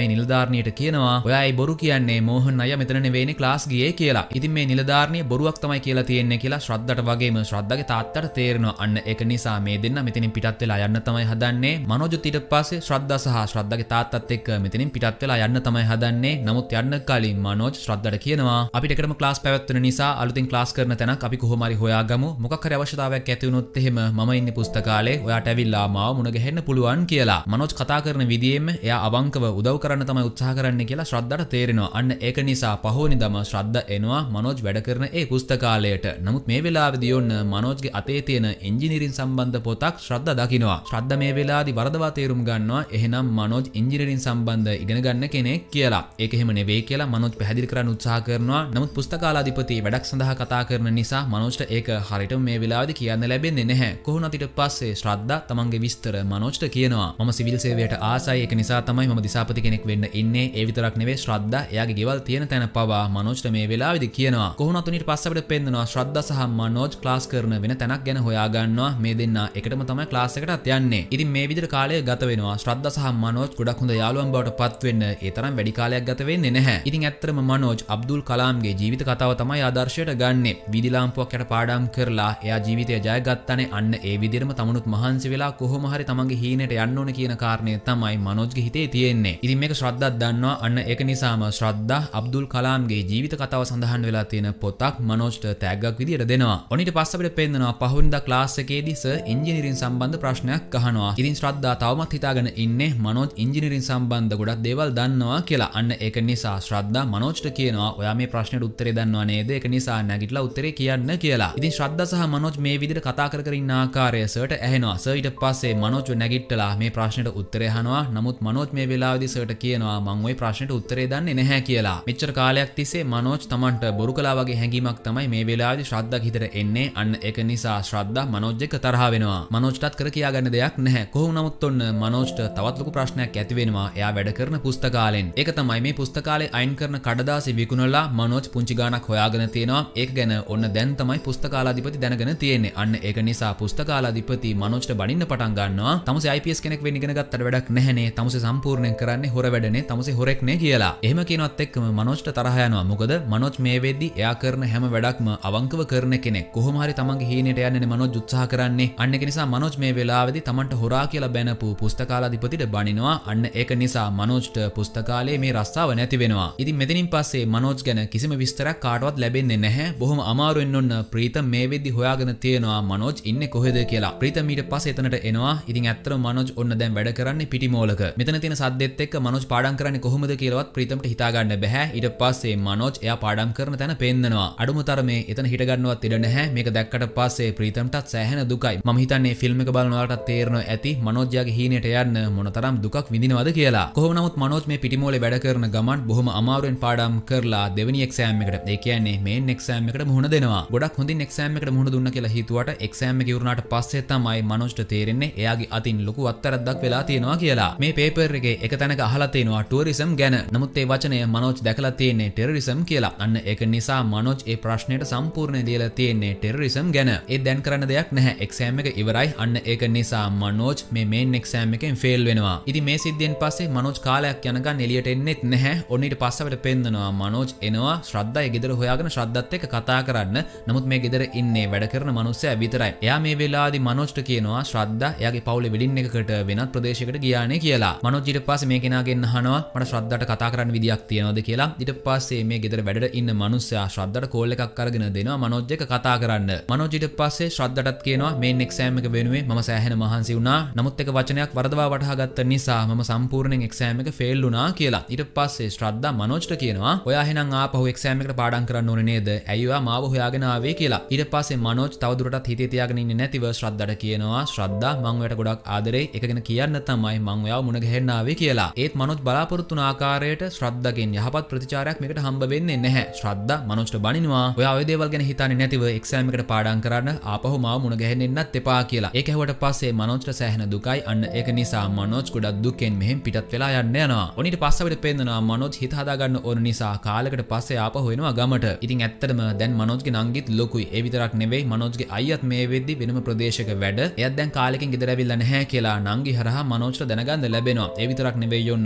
මේ නිලධාරණියට කියනවා ඔයායි බොරු කියන්නේ මෝහන් අයියා මෙතන නෙවෙයිනේ ක්ලාස් ගියේ කියලා. ඉතින් මේ නිලධාරණිය බොරුවක් තමයි කියලා තියෙන්නේ කියලා ශ්‍රද්ධාට වගේම ශ්‍රද්ධාගේ තාත්තට තේරෙනවා. අන්න ඒක නිසා මේ දෙන්න මෙතනින් පිටත් වෙලා යන්න තමයි හදන්නේ. මනෝජ් ඊට පස්සේ ශ්‍රද්ධා සහ ශ්‍රද්ධාගේ තාත්තත් එක්ක මෙතනින් පිටත් වෙලා යන්න තමයි හදන්නේ. නමුත් යන්න කලින් මනෝජ් ශ්‍රද්ධාට කියනවා අපිට එකටම ක්ලාස් පැවැත්වෙන නිසා අලුතින් ක්ලාස් කරන තැනක් අපි කොහොම හරි හොයාගමු. මොකක් හරි අවශ්‍යතාවයක් ඇති වුණොත් එහෙම මම ඉන්නේ පුස්තකාලේ. ඔයාට ඇවිල්ලා මාව මුණ ගැහෙන්න පුළුවන් කියලා. මනෝජ් කතා කරන විදියෙම එයා අවංකව උදව් කරන්න තමයි උත්සාහ කරන්නේ කියලා ශ්‍රද්ධාට තේරෙනවා. අන්න ඒක නිසා පහෝනිදම ශ්‍රද්ධා එනවා මනෝජ් වැඩ කරන ඒ පුස්තකාලයට. නමුත් මේ වෙලාවේදී ඔන්න මනෝජ්ගේ අතේ තියෙන ඉංජිනේරින් සම්බන්ධ පොතක් ශ්‍රද්ධා දකිනවා. ශ්‍රද්ධා මේ වෙලාවේදී වරදවා තේරුම් ගන්නවා එහෙනම් මනෝජ් ඉංජිනේරින් සම්බන්ධ ඉගෙන ගන්න කෙනෙක් කියලා. ඒක එහෙම නෙවෙයි කියලා මනෝජ් පැහැදිලි කරන්න උත්සාහ කරනවා. නමුත් පුස්තකාලාධිපති වැඩක් සඳහා කතා කරන නිසා මනෝජ්ට ඒක හරියටම මේ වෙලාවේදී කියන්න ලැබෙන්නේ නැහැ. කොහොමද ඊට පස්සේ ශ්‍රද්ධා තමන්ගේ විස්තර මනෝජ්ට කියනවා. මම සිවිල් සේවයට ආසයි ඒක නිසා තමයි මම දිසාපති කෙනෙක් වෙන්න ඉන්නේ. ඒ විතරක් නෙවෙයි ශ්‍රද්ධා එයාගේ ගෙවල් තියෙන තැන පවා මනෝජ්ට මේ වෙලාවේදී කියනවා. කොහොමද ඊට පස්සේ අපිට පෙන්නනවා ශ්‍රද්ධා සහ මනෝජ් ක්ලාස් කරන වෙන තැනක් ගැන හොයා ගන්නවා. මේ දෙන්නා එකටම තමයි ක්ලාස් එකටත් යන්නේ. ඉතින් මේ විදිහට කාලය ගත වෙනවා. ශ්‍රද්ධා සහ මනෝජ් ගොඩක් හොඳ යාළුවන් බවට පත් වෙන්න ඒ තරම් වැඩි කාලයක් ගත වෙන්නේ නැහැ. ඉතින් ඇත්තටම මනෝජ් අබ්දුල් කලාම්ගේ ජීවිත කතාව තමයි ආදර්ශයට ගන්නෙ. වීදි ලාම්පුවක් යට පාඩම් කරලා එයා ජීවිතය ජය ගත්තානේ. අන්න ඒ විදිහටම තමනුත් මහන්සි වෙලා කොහොම හරි තමන්ගේ හීනෙට යන්න ඕන කියන කාරණය තමයි මනෝජ්ගේ හිතේ තියෙන්නේ. ඉතින් මේක ශ්‍රද්ධාත් දන්නවා. අන්න ඒක නිසාම ශ්‍රද්ධා අබ්දුල් කලාම්ගේ ජීවිත කතාව සඳහන් වෙලා තියෙන පොතක් මනෝජ්ට තෑග්ගක් විදියට දෙනවා. ඔනිට පස්සේ අපිට පෙන්නනවා පහවෙනිදා ක්ලාස් එකේදී සර් ඉංජිනේරින් සම්බන්ධ ප්‍රශ්නයක් අහනවා. ඉතින් ශ්‍රද්ධා තවමත් හිතාගෙන ඉන්නේ මනෝජ් ඉංජිනේරින් සම්බන්ධ ගොඩක් දේවල් දන්නවා කියලා. අන්න ඒක නිසා ශ්‍රද්ධා මනෝජ්ට කියනවා ඔයා මේ ප්‍රශ්නෙට උත්තරේ දන්නවා නේද? ඒක නිසා නැගිටලා උත්තරේ කියන්න කියලා. ඉතින් ශ්‍රද්ධා සහ මනෝජ් මේ විදිහට කතා කර කර ඉන්න ආකාරය සර්ට ඇහෙනවා. සර් ඊට පස්සේ මනෝජ් නැගිටලා මේ ප්‍රශ්නෙට උත්තරේ අහනවා. නමුත් මනෝජ් මේ වෙලාවේදී සර්ට කියනවා මම ওই ප්‍රශ්නෙට උත්තරේ දන්නේ නැහැ කියලා. මෙච්චර කාලයක් තිස්සේ මනෝජ් Tamanට බොරු කළා වගේ හැඟීමක් තමයි මේ වෙලාවේදී ශ්‍රද්ධාගේ හිතට එන්නේ. අන්න ඒක නිසා ශ්‍රද්ධා මනෝජ් එක්ක තරහ වෙනවා. මනෝජ්ටත් කර කියා ගන්න දෙයක් නැහැ. කොහොම නමුත් ඔන්න මනෝජ්ට තවත් ලොකු ප්‍රශ්නයක් ඇති වෙනවා. එයා වැඩ කරන පුස්තකාලෙන්. ඒක තමයි මේ පුස්තකාලේ අයින් කරන කඩදාසි විකුණලා මනෝජ් පුංචි ගාණක් හොයාගෙන තියෙනවා. ඒක ගැන ඔන්න දැන් තමයි පුස්තකාලාධිපති දැනගෙන තියෙන්නේ. අන්න ඒක නිසා පුස්තකාලාධිපති මනෝජ්ට බනින්න පටන් ගන්නවා. තමුසේ I P S කෙනෙක් වෙන්න ඉගෙන ගත්තට වැඩක් නැහැනේ. තමුසේ සම්පූර්ණයෙන් කරන්නේ හොර වැඩනේ. තමුසේ හොරෙක් නේ කියලා. එහෙම කියනවත් එක්කම මනෝජ්ට තරහ යනවා. මොකද මනෝජ් මේ වෙද්දි එයා කරන හැම වැඩක්ම අවංකව කරන කෙනෙක්. කොහොම හරි තමන්ගේ හීනෙට යන්නනේ මනෝජ් උත්සාහ කරන්නේ. අන්න ඒක නිසා මනෝජ් මේ වෙලාවේදී තමන්ට හොරා කියලා බැනපු පුස්තකාලාධිපතිට බනිනවා. අන්න ඒක නිසා මනෝජ්ට පුස්තකාලයේ මේ රස්සාව නැති වෙනවා. ඉතින් මෙතනින් පස්සේ මනෝජ් ගැන කිසිම විස්තරයක් කාටවත් ලැබෙන්නේ නැහැ. බොහොම අමාරුවෙන් ඔන්න ප්‍රීතම් මේ වෙද්දි හොයාගෙන තියෙනවා මනෝජ් ඉන්නේ කොහෙද කියලා. ප්‍රීතම් ඊට පස්සේ එතනට එනවා. ඉතින් ඇත්තටම මනෝජ් ඔන්න දැන් වැඩ කරන්නේ පිටිමෝලක. මෙතන තියෙන සද්දෙත් එක්ක මනෝජ් පාඩම් කරන්නේ කොහොමද කියලාවත් ප්‍රීතම්ට හිතා ගන්න බෑ. ඊට පස්සේ මනෝජ් එයා පාඩම් කරන තැන පෙන්නනවා. අඩුම තරමේ එතන හිට ගන්නවත් ඉඩ නැහැ. මේක දැක්කට පස්සේ ප්‍රීතම්ටත් සෑහෙන දුකයි. මම හිතන්නේ ෆිල්ම් එක බලන ඔයාලටත් තේරෙනවා ඇති මනෝජ් යාගේ හීනෙට යන්න මොනතරම් දුකක් විඳිනවද කියලා. කොහොම නමුත් මනෝජ් මේ පිටිමෝලේ වැඩ කරන ගමන් බොහොම අමාරුවෙන් පාඩම් කරලා දෙවෙනි එක්සෑම් එකට ඒ කියන්නේ මේන් එක්සෑම් එකට මුහුණ දෙනවා. ගොඩක් හොඳින් එක්සෑම් එකට මුහුණ දුන්නා කියලා හිතුවට එක්සෑම් එක ඉවරනාට පස්සේ තමයි මනෝජ්ට තේරෙන්නේ එයාගේ අතින් ලොකු අත්තරද්දක් වෙලා තියෙනවා කියලා. මේ පේපර් එකේ එක තැනක අහලා තියෙනවා ටුවරිසම් ගැන. නමුත් ඒ වචනය මනෝජ් දැකලා තියෙන්නේ ටෙරරිසම් කියලා. අන්න ඒක නිසා මනෝජ් ඒ ප්‍රශ්නෙට සම්පූර්ණ දීලා තියෙන්නේ ටෙරරිසම් ගැන. ඒ දැන් කරන්න දෙයක් නැහැ. එක්සෑම් එක ඉවරයි. අන්න ඒක නිසා මනෝජ් මේ මේන් එක්සෑම් එකෙන් ෆේල් වෙනවා. ඉතින් මේ සිද්ධියෙන් පස්සේ මනෝජ් කාලයක් යනකන් එළියට එන්නෙත් නැහැ. ඔන්න ඊට පස්සේ අපිට පෙන්නනවා මනෝජ් එනවා ශ්‍රද්ධාගේ ගෙදර හොයාගෙන ශ්‍රද්ධාත් එක්ක කතා කරන්න. නමුත් මේ ගෙදර ඉන්නේ වැඩ කරන මනුස්සයා විතරයි. එයා මේ වෙලාවේදී මනෝජ්ට කියනවා ශ්‍රද්ධා එයාගේ පවුලේ වෙඩින් එකකට වෙනත් ප්‍රදේශයකට ගියානේ කියලා. මනෝජ් ඊට පස්සේ මේ කෙනාගෙන් අහනවා මට ශ්‍රද්ධාට කතා කරන්න විදියක් තියෙනවද කියලා. ඊට පස්සේ මේ ගෙදර වැඩට ඉන්න මනුස්සයා ශ්‍රද්ධාට කෝල් එකක් අරගෙන දෙනවා මනෝජ් එක්ක කතා කරන්න. මනෝජ් ඊට පස්සේ ශ්‍රද්ධාටත් කියනවා මේන් එක්සෑම් එක වෙනුවේ මම සෑහෙන මහන්සි වුණා. නමුත් එක වචනයක් වරදවා වටහා ගත්ත නිසා මම සම්පූර්ණයෙන් එක්සෑම් එක ෆේල් වුණා කියලා. ඊට පස්සේ ශ්‍රද්ධා මනෝජ්ට කියනවා ඔයා එහෙනම් ආපහු එක්සෑම් එකට පාඩම් කරන්න ඕනේ නේද? ඇයි ඔයා මාව හොයාගෙන ආවේ කියලා. ඊට පස්සේ මනෝජ් තවදුරටත් හිතේ තියාගෙන ඉන්නේ නැතිව ශ්‍රද්ධාට කියනවා ශ්‍රද්ධා මම ඔයාලට ගොඩක් ආදරේ එක ගැන කියන්න තමයි මම ඔයාව මුණ ගැහෙන්න ආවේ කියලා. ඒත් මනෝජ් බලාපොරොත්තු වුණ ආකාරයට ශ්‍රද්ධාගෙන් යහපත් ප්‍රතිචාරයක් මේකට හම්බ වෙන්නේ නැහැ. ශ්‍රද්ධා මනෝජ්ට බනිනවා ඔයා ඔය දේවල් ගැන හිතන්නේ නැතිව එක්සෑම් එකට පාඩම් කරන්න ආපහු මාව මුණ ගැහෙන්නෙන්නත් එපා කියලා. ඒක ඇහුවට පස්සේ මනෝජ්ට සෑහෙන දුකයි. අන්න ඒක නිසා මනෝජ් ගොඩක් දුකෙන් මෙහෙන් පිටත් වෙලා යන්න යනවා. ඔනිට පස්සේ අපිට පේනවා මනෝජ් හිත හදා ගන්න ඕන නිසා කාලයකට පස්සේ ආපහු එනවා ගමට. ඉතින් ඇත්තටම දැන් මනෝජ්ගේ නංගිත් ලොකුයි. ඒ විතරක් නෙවෙයි මනෝජ්ගේ අයියත් මේ වෙද්දි වෙනම ප්‍රදේශයක වැඩ. එයාත් දැන් කාලෙකින් ගෙදර ඇවිල්ලා නැහැ කියලා නංගි හරහා මනෝජ්ට දැනගන්න ලැබෙනවා. ඒ විතරක් නෙවෙයි යොන්න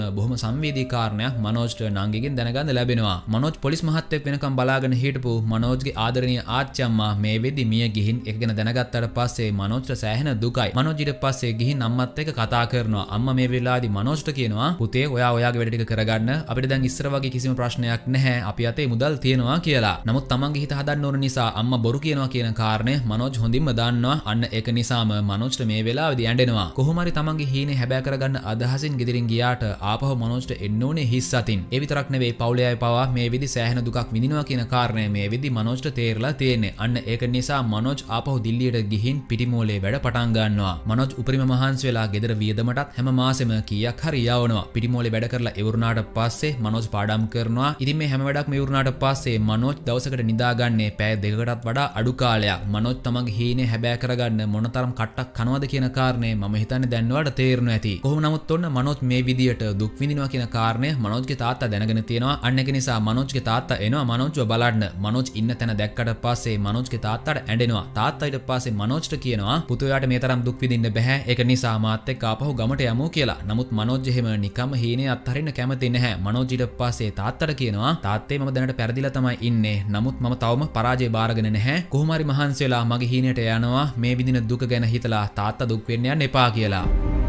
බොහොම සංවේදී කාරණයක් මනෝජ්ට නංගිගෙන් දැනගන්න ලැබෙනවා. මනෝජ් පොලිස් මහත්තයෙක් වෙනකම් බලාගෙන හිටපු මනෝජ්ගේ ආදරණීය ආච්චි අම්මා මේ වෙද්දි මිය ගිහින් එක ගැන දැනගත්තට පස්සේ මනෝජ්ට සෑහෙන දුකයි. මනෝජ් ඊට පස්සේ ගිහින් අම්මත් එක්ක කතා කරනවා. අම්මා මේ වෙලාවේදී මනෝජ්ට කියනවා පුතේ ඔයා ඔයාගේ වැඩ ටික කරගන්න. අපිට දැන් ඉස්සර වගේ කිසිම ප්‍රශ්නයක් නැහැ. අපි අතේ මුදල් තියෙනවා කියලා. නමුත් තමන්ගේ හිත හදන්න ඕන නිසා අම්මා බොරු කියනවා කියන කාරණය මනෝජ් හොඳින්ම දන්නවා. අන්න ඒක නිසාම මනෝජ්ට මේ වෙලාවේදී ඇඬෙනවා. කොහොම හරි තමන්ගේ හීනේ හැබෑ කරගන්න අදහසින් ගෙදරින් ගියාට ආපහු මනෝජ්ට එන්න ඕනේ හිස් අතින්. ඒ විතරක් නෙවෙයි පවුලේ අය පවා මේ විදි සෑහෙන දුකක් විඳිනවා කියන කාරණය මේ විදි මනෝජ්ට තේරලා තියෙන්නේ. අන්න ඒක නිසා මනෝජ් ආපහු දිල්ලියට ගිහින් පිටිමෝලේ වැඩ පටන් ගන්නවා. මනෝජ් උපරිම මහන්සි වෙලා ගෙදර වියදමටත් හැම මාසෙම කීයක් හරි යවනවා. පිටිමෝලේ වැඩ කරලා ඉවරුනාට පස්සේ මනෝජ් පාඩම් කරනවා. ඉතින් මේ හැම වැඩක්ම ඉවරුනාට පස්සේ මනෝජ් දවසකට නිදාගන්නේ පැය දෙකකටත් වඩා අඩු කාලයක්. මනෝජ් තමන්ගේ හීනේ හැබෑ කරගන්න මොනතරම් කට්ටක් කනවද කියන කාරණේ මම හිතන්නේ දැන් ඔයාලට තේරෙනවා ඇති. කොහොම නමුත් ඔන්න මනෝජ් මේ විදියට දුක් විඳිනවා කියන කාරණය මනෝජ්ගේ තාත්තා දැනගෙන තියෙනවා. අන්න ඒක නිසා මනෝජ්ගේ තාත්තා එනවා මනෝජ්ව බලන්න. මනෝජ් ඉන්න තැන දැක්කට පස්සේ මනෝජ්ගේ තාත්තාට ඇඬෙනවා. තාත්තා ඊට පස්සේ මනෝජ්ට කියනවා පුතෝ යාට මේ තරම් දුක් විඳින්න බෑ. ඒක නිසා මාත් එක්ක ආපහු ගමට යමු කියලා. නමුත් මනෝජ් එහෙම නිකම්ම හීනේ අත්හරින්න කැමති නැහැ. මනෝජ් ඊට පස්සේ තාත්තට කියනවා තාත්තේ මම දැනට පෙරදිලා තමයි ඉන්නේ. නමුත් මම තවම පරාජය බාරගෙන නැහැ. කොහොම හරි මහන්සි වෙලා මගේ හීනයට යනවා. මේ විඳින දුක ගැන හිතලා තාත්තා දුක් වෙන්න යන්න එපා කියලා.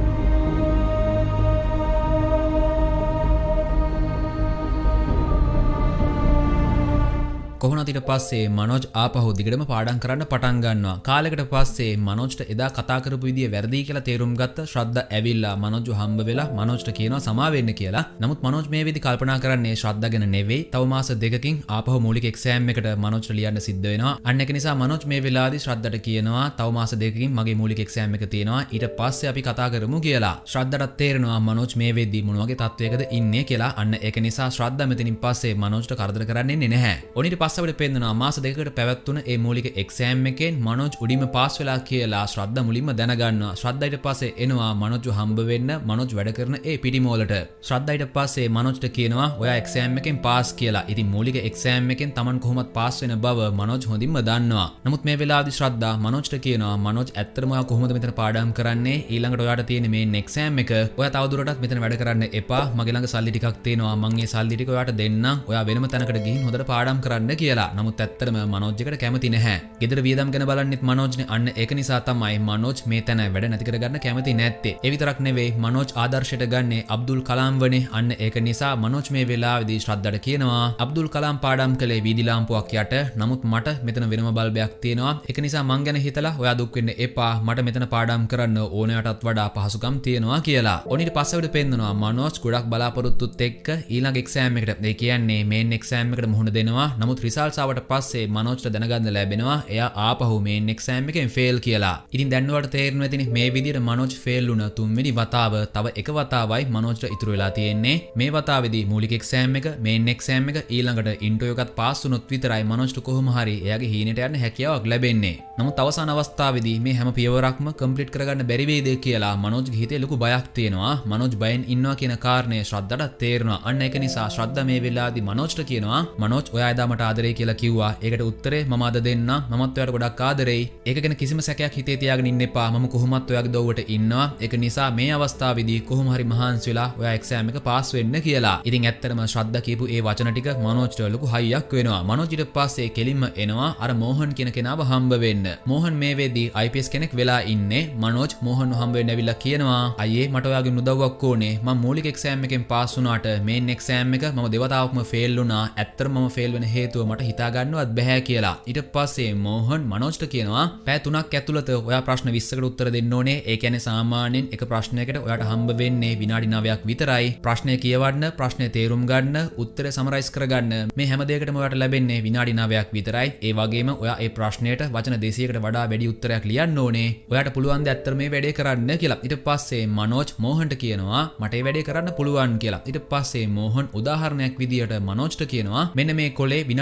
කොහොමද ඊට පස්සේ මනෝජ් ආපහු දිගටම පාඩම් කරන්න පටන් ගන්නවා. කාලයකට පස්සේ මනෝජ්ට එදා කතා කරපු විදිය වැරදි කියලා තේරුම් ගත්ත ශ්‍රද්ධා ඇවිල්ලා මනෝජ්ව හම්බ වෙලා මනෝජ්ට කියනවා සමා වෙන්න කියලා. නමුත් මනෝජ් මේ විදි කල්පනා කරන්නේ ශ්‍රද්ධා ගැන නෙවෙයි. තව මාස දෙකකින් ආපහු මූලික එක්සෑම් එකට මනෝජ්ට ලියන්න සිද්ධ වෙනවා. අන්න ඒක නිසා මනෝජ් මේ වෙලාවේදී ශ්‍රද්ධාට කියනවා තව මාස දෙකකින් මගේ මූලික එක්සෑම් එක තියෙනවා. ඊට පස්සේ අපි කතා කරමු කියලා. ශ්‍රද්ධාට තේරෙනවා මනෝජ් මේ වෙද්දී මොන වගේ තත්වයකද ඉන්නේ කියලා. අන්න ඒක නිසා ශ්‍රද්ධා මෙතනින් පස්සේ මනෝජ්ට කරදර කරන්නේ නැහැ. ඔනිට පස්සට පෙන්වනවා මාස දෙකකට පැවැත්වුණ ඒ මූලික එක්සෑම් එකෙන් මනෝජ් උඩින්ම පාස් වෙලා කියලා ශ්‍රද්ධා මුලින්ම දැනගන්නවා. ශ්‍රද්ධා ඊට පස්සේ එනවා මනෝජ්ව හම්බ වෙන්න මනෝජ් වැඩ කරන ඒ පිටිමෝලට. ශ්‍රද්ධා ඊට පස්සේ මනෝජ්ට කියනවා ඔයා එක්සෑම් එකෙන් පාස් කියලා. ඉතින් මූලික එක්සෑම් එකෙන් Taman කොහොමද පාස් වෙන බව මනෝජ් හොඳින්ම දන්නවා. නමුත් මේ වෙලාවේදී ශ්‍රද්ධා මනෝජ්ට කියනවා මනෝජ් ඇත්තටම ඔයා කොහොමද මෙතන පාඩම් කරන්නේ? ඊළඟට ඔයාට තියෙන මේ එක්සෑම් එක. ඔයා තවදුරටත් මෙතන වැඩ කරන්න එපා. මගේ ළඟ සල්ලි ටිකක් තියෙනවා. මම ඒ සල්ලි ටික ඔයාට දෙන්නම්. ඔයා වෙනම තැනකට ගිහින් හොඳට පාඩම් කරන්න කියලා. නමුත් ඇත්තටම මනෝජ් එකට කැමති නැහැ. ගෙදර වියදම් ගැන බලන්නෙත් මනෝජ්නේ. අන්න ඒක නිසා තමයි මනෝජ් මේ තැන වැඩ නැති කරගන්න කැමති නැත්තේ. ඒ විතරක් නෙවෙයි මනෝජ් ආදර්ශයට ගන්නේ අබ්දුල් කලාම් වනේ. අන්න ඒක නිසා මනෝජ් මේ වෙලාවේදී ශ්‍රද්ධාට කියනවා අබ්දුල් කලාම් පාඩම් කළේ වීදි ලාම්පුවක් යට. නමුත් මට මෙතන වෙනම බල්බයක් තියෙනවා. ඒක නිසා මං ගැන හිතලා ඔයා දුක් වෙන්න එපා. මට මෙතන පාඩම් කරන්න ඕනෑටත් වඩා පහසුකම් තියෙනවා කියලා. ඔනිට පස්සෙවිට පෙන්නනවා මනෝජ් ගොඩක් බලාපොරොත්තුත් එක්ක ඊළඟ එක්සෑම් එකට. ඒ කියන්නේ මේන් එක්සෑම් එකට මුහුණ දෙනවා. නමුත් රිසල්ට්ස් ආවට පස්සේ මනෝජ්ට දැනගන්න ලැබෙනවා එයා ආපහු මේන් එක්සෑම් එකෙන් ෆේල් කියලා. ඉතින් දැන් ඔයාලට තේරෙනවා ඇතිනේ මේ විදිහට මනෝජ් ෆේල් වුණ තුන්වෙනි වතාව තව එක වතාවයි මනෝජ්ට ඉතුරු වෙලා තියෙන්නේ. මේ වතාවේදී මූලික එක්සෑම් එක මේන් එක්සෑම් එක ඊළඟට ඉන්ටර්වියු එකත් පාස් වුණොත් විතරයි මනෝජ්ට කොහොම හරි එයාගේ හීනට යන්න හැකියාවක් ලැබෙන්නේ. නමුත් අවසාන අවස්ථාවේදී මේ හැම පියවරක්ම කම්ප්ලීට් කරගන්න බැරි වේද කියලා මනෝජ්ගේ හිතේ ලොකු බයක් තියෙනවා. මනෝජ් බයෙන් ඉන්නවා කියන කාරණය ශ්‍රද්ධාට තේරෙනවා. අන්න ඒක නිසා ශ්‍රද්ධා මේ වෙලාවේදී මනෝජ්ට කියනවා මනෝජ් ඔයා එදා මට ආදරේ කියලා කිව්වා. ඒකට උත්තරේ මම අද දෙන්න. මමත් ඔයාට ගොඩක් ආදරෙයි. ඒක ගැන කිසිම සැකයක් හිතේ තියාගෙන ඉන්න එපා. මම කොහොමත් ඔයාගේ දොව්වට ඉන්නවා. ඒක නිසා මේ අවස්ථාවේදී කොහොම හරි මහන්සි වෙලා ඔයා එක්සෑම් එක පාස් වෙන්න කියලා. ඉතින් ඇත්තටම ශ්‍රද්ධා කියපු ඒ වචන ටික මනෝජ්ට ලොකු හයියක් වෙනවා. මනෝජ් ඊට පස්සේ කෙලින්ම එනවා අර මෝහන් කියන කෙනාව හම්බ වෙන්න. මෝහන් මේ වෙද්දී I P S කෙනෙක් වෙලා ඉන්නේ. මනෝජ් මෝහන්ව හම්බ වෙන්න ඇවිල්ලා කියනවා අයියේ මට ඔයාගේ උදව්වක් ඕනේ. මම මූලික එක්සෑම් එකෙන් පාස් වුණාට මේන් එක්සෑම් එක මම දෙවතාවක්ම ෆේල් වුණා. ඇත්තටම මම ෆේල් වෙන හේතුව මට හිතා ගන්නවත් බැහැ කියලා. ඊට පස්සේ මෝහන් මනෝජ්ට කියනවා පැය තුනක් ඇතුළත ඔයා ප්‍රශ්න විස්සකට උත්තර දෙන්න ඕනේ. ඒ කියන්නේ සාමාන්‍යයෙන් එක ප්‍රශ්නයකට ඔයාට හම්බ වෙන්නේ විනාඩි නවයක් විතරයි. ප්‍රශ්නය කියවන්න, ප්‍රශ්නය තේරුම් ගන්න, උත්තරය සමරයිස් කරගන්න මේ හැම දෙයකටම ඔයාට ලැබෙන්නේ විනාඩි නවයක් විතරයි. ඒ වගේම ඔයා ඒ ප්‍රශ්නයට වචන දෙසීයකට වඩා වැඩි උත්තරයක් ලියන්න ඕනේ. ඔයාට පුළුවන් ද ඇත්තට මේ වැඩේ කරන්න කියලා. ඊට පස්සේ මනෝජ් මෝහන්ට කියනවා මට මේ වැඩේ කරන්න පුළුවන් කියලා. ඊට පස්සේ මෝහන් උදාහරණයක් විදියට මනෝජ්ට කියනවා මෙන්න මේ කොලේ විනාඩි නවයක්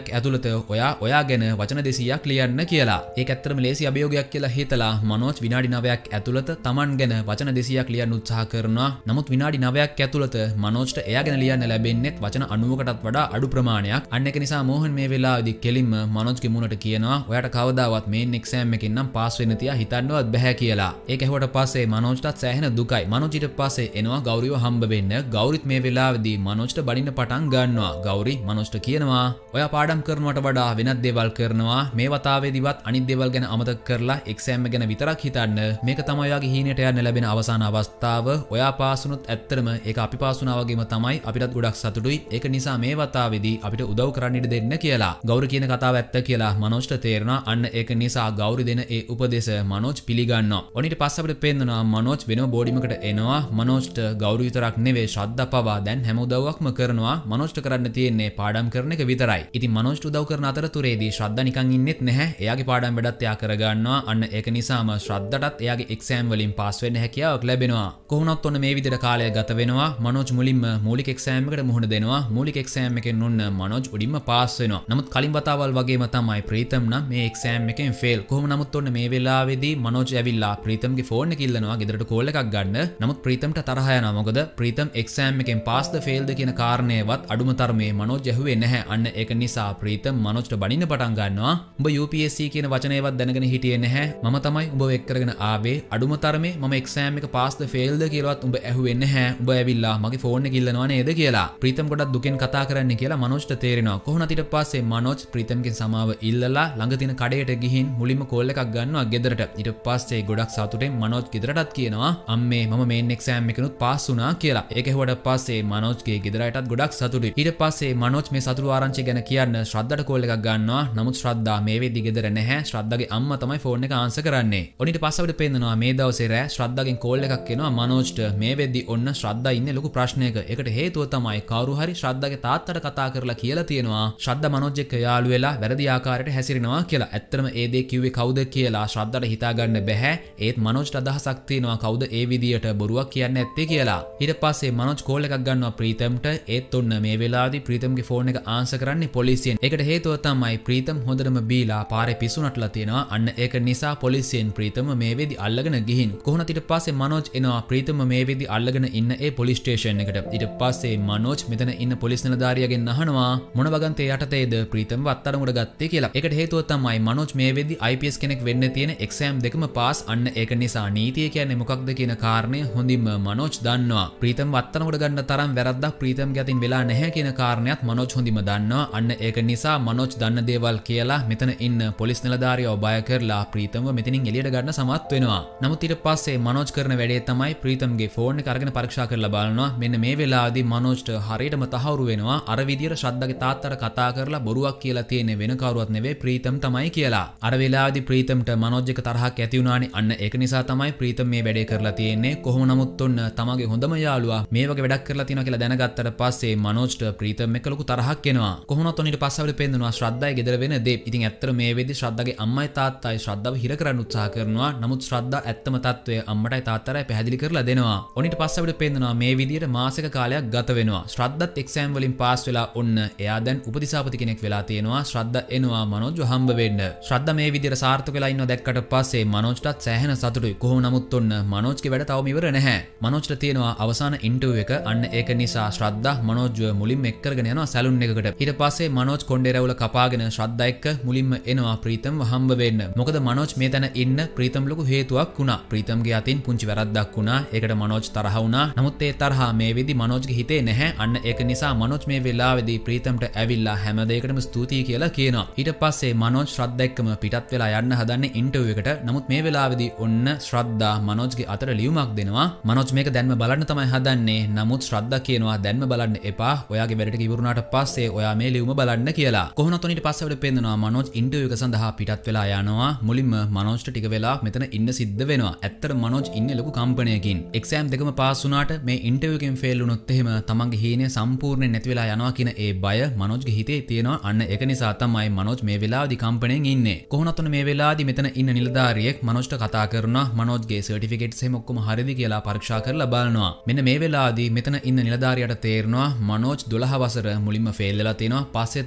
නවයක් ඇතුළත ඔයා ඔයා ගැන වචන දෙසීයක් ලියන්න කියලා. ඒක ඇත්තටම ලේසි අභියෝගයක් කියලා හිතලා මනෝජ් විනාඩි නවයක් ඇතුළත Taman ගැන වචන දෙසීයක් ලියන්න උත්සාහ කරනවා. නමුත් විනාඩි නවයක් ඇතුළත මනෝජ්ට එයා ගැන ලියන්න ලැබෙන්නේ වචන අනූවකටත් වඩා අඩු ප්‍රමාණයක්. අන්න ඒක නිසා මෝහන් මේ වෙලාවේදී කෙලින්ම මනෝජ්ගේ මුණට කියනවා ඔයාට කවදාවත් මේන් එක්සෑම් එකකින් නම් පාස් වෙන්න තියා හිතන්නවත් බෑ කියලා. ඒක ඇහුවට පස්සේ මනෝජ්ටත් සෑහෙන දුකයි. මනෝජ් ඊට පස්සේ එනවා ගෞරිව හම්බ වෙන්න. ගෞරිත් මේ වෙලාවේදී මනෝජ්ට බඩින්න පටන් ගන්නවා. ගෞරි මනෝජ්ට කියනවා ඔයා පාඩම් කරනවට වඩා වෙනත් දේවල් කරනවා. මේ වතාවේදීවත් අනිත් දේවල් ගැන අමතක කරලා එක්සෑම් එක ගැන විතරක් හිතන්න. මේක තමයි ඔයාගේ හීනයට යන්න ලැබෙන අවසාන අවස්ථාව. ඔයා පාස් වුණොත් ඇත්තටම ඒක අපි පාස් වුණා වගේම තමයි අපිටත් ගොඩක් සතුටුයි. ඒක නිසා මේ වතාවේදී අපිට උදව් කරන්න ඉඩ දෙන්න කියලා. ගෞරි කියන කතාව ඇත්ත කියලා මනෝජ්ට තේරෙනවා. අන්න ඒක නිසා ගෞරි දෙන ඒ උපදේශ මනෝජ් පිළිගන්නවා. ඔනිට පස්සේ අපිට පේනවා මනෝජ් වෙනම බෝඩිමකට එනවා. මනෝජ්ට ගෞරි විතරක් නෙවෙයි ශ්‍රද්ධා පවා දැන් හැම උදව්වක්ම කරනවා. මනෝජ්ට කරන්න තියෙන්නේ පාඩම් කරන එක විතරයි. ඉතින් මනෝජ්ට උදව් කරන අතරතුරේදී ශ්‍රද්ධා නිකන් ඉන්නෙත් නැහැ. එයාගේ පාඩම් වැඩත් එයා කරගන්නවා. අන්න ඒක නිසාම ශ්‍රද්ධාටත් එයාගේ එක්සෑම් වලින් පාස් වෙන්න හැකියාවක් ලැබෙනවා. කොහොමවත් ඔන්න මේ විදිහට කාලය ගත වෙනවා. මනෝජ් මුලින්ම මූලික එක්සෑම් එකට මුහුණ දෙනවා. මූලික එක්සෑම් එකෙන් ඔන්න මනෝජ් උඩින්ම පාස් වෙනවා. නමුත් කලින් වතාවල් වගේම තමයි ප්‍රීතම් නම් මේ එක්සෑම් එකෙන් ෆේල්. කොහොම නමුත් ඔන්න මේ වෙලාවේදී මනෝජ් ඇවිල්ලා ප්‍රීතම්ගේ ෆෝන් එක ඉල්ලනවා ගෙදරට කෝල් එකක් ගන්න. නමුත් ප්‍රීතම්ට තරහ යනවා. මොකද ප්‍රීතම් එක්සෑම් එකෙන් පාස්ද ෆේල්ද කියන කාරණේවත් අඩුම තරමේ මනෝජ් ඇහුවේ නැහැ. අන්න ඒක නිසා ප්‍රීතම් මනෝජ්ට බනින්න පටන් ගන්නවා. උඹ යූ පී එස් සී කියන වචනේවත් දැනගෙන හිටියේ නැහැ. මම තමයි උඹව එක් කරගෙන ආවේ. අඩුම තරමේ මම එක්සෑම් එක පාස්ද ෆේල්ද කියලාවත් උඹ ඇහුවේ නැහැ. උඹ ඇවිල්ලා මගේ ෆෝන් එක ඉල්ලනවා නේද කියලා. ප්‍රීතම් ගොඩක් දුකෙන් කතා කරන්නේ කියලා මනෝජ්ට තේරෙනවා. කොහොමද ඊට පස්සේ මනෝජ් ප්‍රීතම්ගෙන් සමාව ඉල්ලලා ළඟ තියෙන කඩේට ගිහින් මුලින්ම කෝල් එකක් ගන්නවා ගෙදරට. ඊට පස්සේ ගොඩක් සතුටෙන් මනෝජ් ගෙදරටත් කියනවා අම්මේ මම මේන් එක්සෑම් එකනුත් පාස් වුණා කියලා. ඒක ඇහුවට පස්සේ මනෝජ්ගේ ගෙදරටත් ගොඩක් සතුටුයි. ඊට පස්සේ මනෝජ් මේ සතුටු ආරංචිය ගැන කියන්න ශ්‍රද්ධාට කෝල් එකක් ගන්නවා. නමුත් ශ්‍රද්ධා මේ වෙද්දි ගෙදර නැහැ. ශ්‍රද්ධාගේ අම්මා තමයි ෆෝන් එක ආන්සර් කරන්නේ. ඔනිට පස්සේ අපිට පේනවා මේ දවසේ රෑ ශ්‍රද්ධාගෙන් කෝල් එකක් එනවා මනෝජ්ට. මේ වෙද්දි ඔන්න ශ්‍රද්ධා ඉන්නේ ලොකු ප්‍රශ්නයක. ඒකට හේතුව තමයි කවුරු හරි ශ්‍රද්ධාගේ තාත්තට කතා කරලා කියලා තියෙනවා ශ්‍රද්ධා මනෝජ් එක්ක යාළු වෙලා වැරදි ආකාරයට හැසිරෙනවා කියලා. ඇත්තටම ඒ දේ කිව්වේ කවුද කියලා ශ්‍රද්ධාට හිතා ගන්න බැහැ. ඒත් මනෝජ්ට අදහසක් තියෙනවා කවුද ඒ විදියට බොරුවක් කියන්නේ නැත්තේ කියලා. ඊට පස්සේ මනෝජ් කෝල් එකක් ගන්නවා ප්‍රීතම්ට. ඒත් ඔන්න මේ වෙලාවේදී ප්‍රීතම්ගේ ෆෝන් එක ආන්සර් කරන්නේ පොලිසියෙන්. ඒකට හේතුව තමයි ප්‍රීතම් හොඳටම බීලා පාරේ පිස්සුනටලා තියෙනවා. අන්න ඒක නිසා පොලිසියෙන් ප්‍රීතම මේ වෙද්දි අල්ලගෙන ගිහින්. කොහොමද ඊට පස්සේ මනෝජ් එනවා ප්‍රීතම මේ වෙද්දි අල්ලගෙන ඉන්න ඒ පොලිස් ස්ටේෂන් එකට. ඊට පස්සේ මනෝජ් මෙතන ඉන්න පොලිස් නිලධාරියාගෙන් අහනවා මොන වගන්තේ යටතේද ප්‍රීතම්ව අත්අඩංගුවට ගත්තේ කියලා. ඒකට හේතුව තමයි මනෝජ් මේ වෙද්දි ආයි පී එස් කෙනෙක් වෙන්න තියෙන එක්සෑම් දෙකම පාස්. අන්න ඒක නිසා නීතිය කියන්නේ මොකක්ද කියන කාරණය හොඳින්ම මනෝජ් දන්නවා. ප්‍රීතම්ව අත්අඩංගුවට ගන්න තරම් වැරද්දක් ප්‍රීතම්ගේ අතින් වෙලා නැහැ කියන කාරණයක් මනෝජ් හොඳින්ම දන්නවා. අන්න ඒක නිසා මනෝජ් දන්න දේවල් කියලා මෙතන ඉන්න පොලිස් නිලධාරියව බය කරලා ප්‍රීතම්ව මෙතනින් එළියට ගන්න සමත් වෙනවා. නමුත් ඊට පස්සේ මනෝජ් කරන වැඩේ තමයි ප්‍රීතම්ගේ ෆෝන් එක අරගෙන පරීක්ෂා කරලා බලනවා. මෙන්න මේ වෙලාවේදී මනෝජ්ට හරියටම තහවුරු වෙනවා අර විදියට ශ්‍රද්ධාගේ තාත්තට කතා කරලා බොරුවක් කියලා තියෙන්නේ වෙන කවුරුවත් නෙවෙයි ප්‍රීතම් තමයි කියලා. අර වෙලාවේදී ප්‍රීතම්ට මනෝජ් එක තරහක් ඇති වුණානේ. අන්න ඒක නිසා තමයි ප්‍රීතම් මේ වැඩේ කරලා තියෙන්නේ. කොහොම නමුත් ඔන්න තමගේ හොඳම යාළුවා මේ වගේ වැඩක් කරලා තියෙනවා කියලා දැනගත්තට පස්සේ මනෝජ්ට ප්‍රීතම් එක්ක ලොකු තරහක් එනවා. කොහොමවත් ඔන්න ඊට පස්සේ අපිට පේනවා ශ්‍රද්ධායි ගෙදර වෙන දේ. ඉතින් ඇත්තට මේ වෙද්දි ශ්‍රද්ධාගේ අම්මයි තාත්තයි ශ්‍රද්ධාව හිර කරන්න උත්සාහ කරනවා. නමුත් ශ්‍රද්ධා ඇත්තම තත්ත්වය අම්මටයි තාත්තටයි පැහැදිලි කරලා දෙනවා. ඔන්න ඊට පස්සේ අපිට පේනවා මේ විදියට මාසික කාලයක් ගත වෙනවා. ශ්‍රද්ධාත් එක්සෑම් වලින් පාස් වෙලා ඔන්න එයා දැන් උපදිසාපති කෙනෙක් වෙලා තියෙනවා. ශ්‍රද්ධා එනවා මනෝජ්ව හම්බ වෙන්න. ශ්‍රද්ධා මේ විදියට සාර්ථක වෙලා ඉන්නවා දැක්කට පස්සේ මනෝජ්ටත් සෑහෙන සතුටුයි. කොහොම නමුත් ඔන්න මනෝජ්ගේ වැඩ තවම ඉවර නැහැ. මනෝජ්ට තියෙනවා අවසාන ඉන්ටර්විව් එක. අන්න ඒක නිසා ශ්‍රද්ධා මනෝජ්ව මුලින්ම එක් කරගෙන යනවා සැලුන් එකකට. ඊට පස්සේ මනෝජ් කොණ්ඩේ රැවුල කපාගෙන ශ්‍රද්ධා එක්ක මුලින්ම එනවා ප්‍රීතම්ව හම්බ වෙන්න. මොකද මනෝජ් මේ තැන ඉන්න ප්‍රීතම් ලොකු හේතුවක් වුණා. ප්‍රීතම්ගේ අතින් පුංචි වැරද්දක් වුණා. ඒකට මනෝජ් තරහ වුණා. නමුත් ඒ තරහ මේ වෙද්දි මනෝජ්ගේ හිතේ නැහැ. අන්න ඒක නිසා මනෝජ් මේ වෙලාවේදී ප්‍රීතම්ට ඇවිල්ලා හැම දෙයකටම ස්තුතියි කියලා කියනවා. ඊට පස්සේ මනෝජ් ශ්‍රද්ධා එක්කම පිටත් වෙලා යන්න හදන්නේ ඉන්ටර්විව් එකට. නමුත් මේ වෙලාවේදී ඔන්න ශ්‍රද්ධා මනෝජ්ගේ අතට ලියුමක් දෙනවා. මනෝජ් මේක දැන්ම බලන්න තමයි හදන්නේ. නමුත් ශ්‍රද්ධා කියනවා දැන්ම බලන්න එපා. ඔයාගේ වැඩට ඉවරුණාට පස්සේ ඔයා මේ ලියුම බලන්න කියලා. කොහොමද ඊට පස්සේ අපිට පේනවා මනෝජ් ඉන්ටර්විව් එක සඳහා පිටත් වෙලා යනවා. මුලින්ම මනෝජ්ට ටික වෙලාවක් මෙතන ඉන්න සිද්ධ වෙනවා. ඇත්තට මනෝජ් ඉන්නේ ලොකු කම්පැනියකින්. එක්සෑම් දෙකම පාස් වුණාට මේ ඉන්ටර්විව් එකෙන් ෆේල් වුණොත් එහෙම තමන්ගේ හීනය සම්පූර්ණයෙන් නැති වෙලා යනවා කියන ඒ බය මනෝජ්ගේ හිතේ තියෙනවා. අන්න ඒක නිසා තමයි මනෝජ් මේ වෙලාවේදී කම්පැනියෙන් ඉන්නේ. කොහොමද ඔන්න මේ වෙලාවේදී මෙතන ඉන්න නිලධාරියෙක් මනෝජ්ට කතා කරනවා. මනෝජ්ගේ සර්ටිෆිකේට්ස් එහෙම ඔක්කොම හරිද කියලා පරීක්ෂා කරලා බලනවා. මෙන්න මේ වෙලාවේදී මෙතන ඉන්න නිලධාරියාට තේරෙනවා මනෝජ් දොළහ වසර මුලින්ම ෆේල් වෙලා තියෙනවා. පස්සේ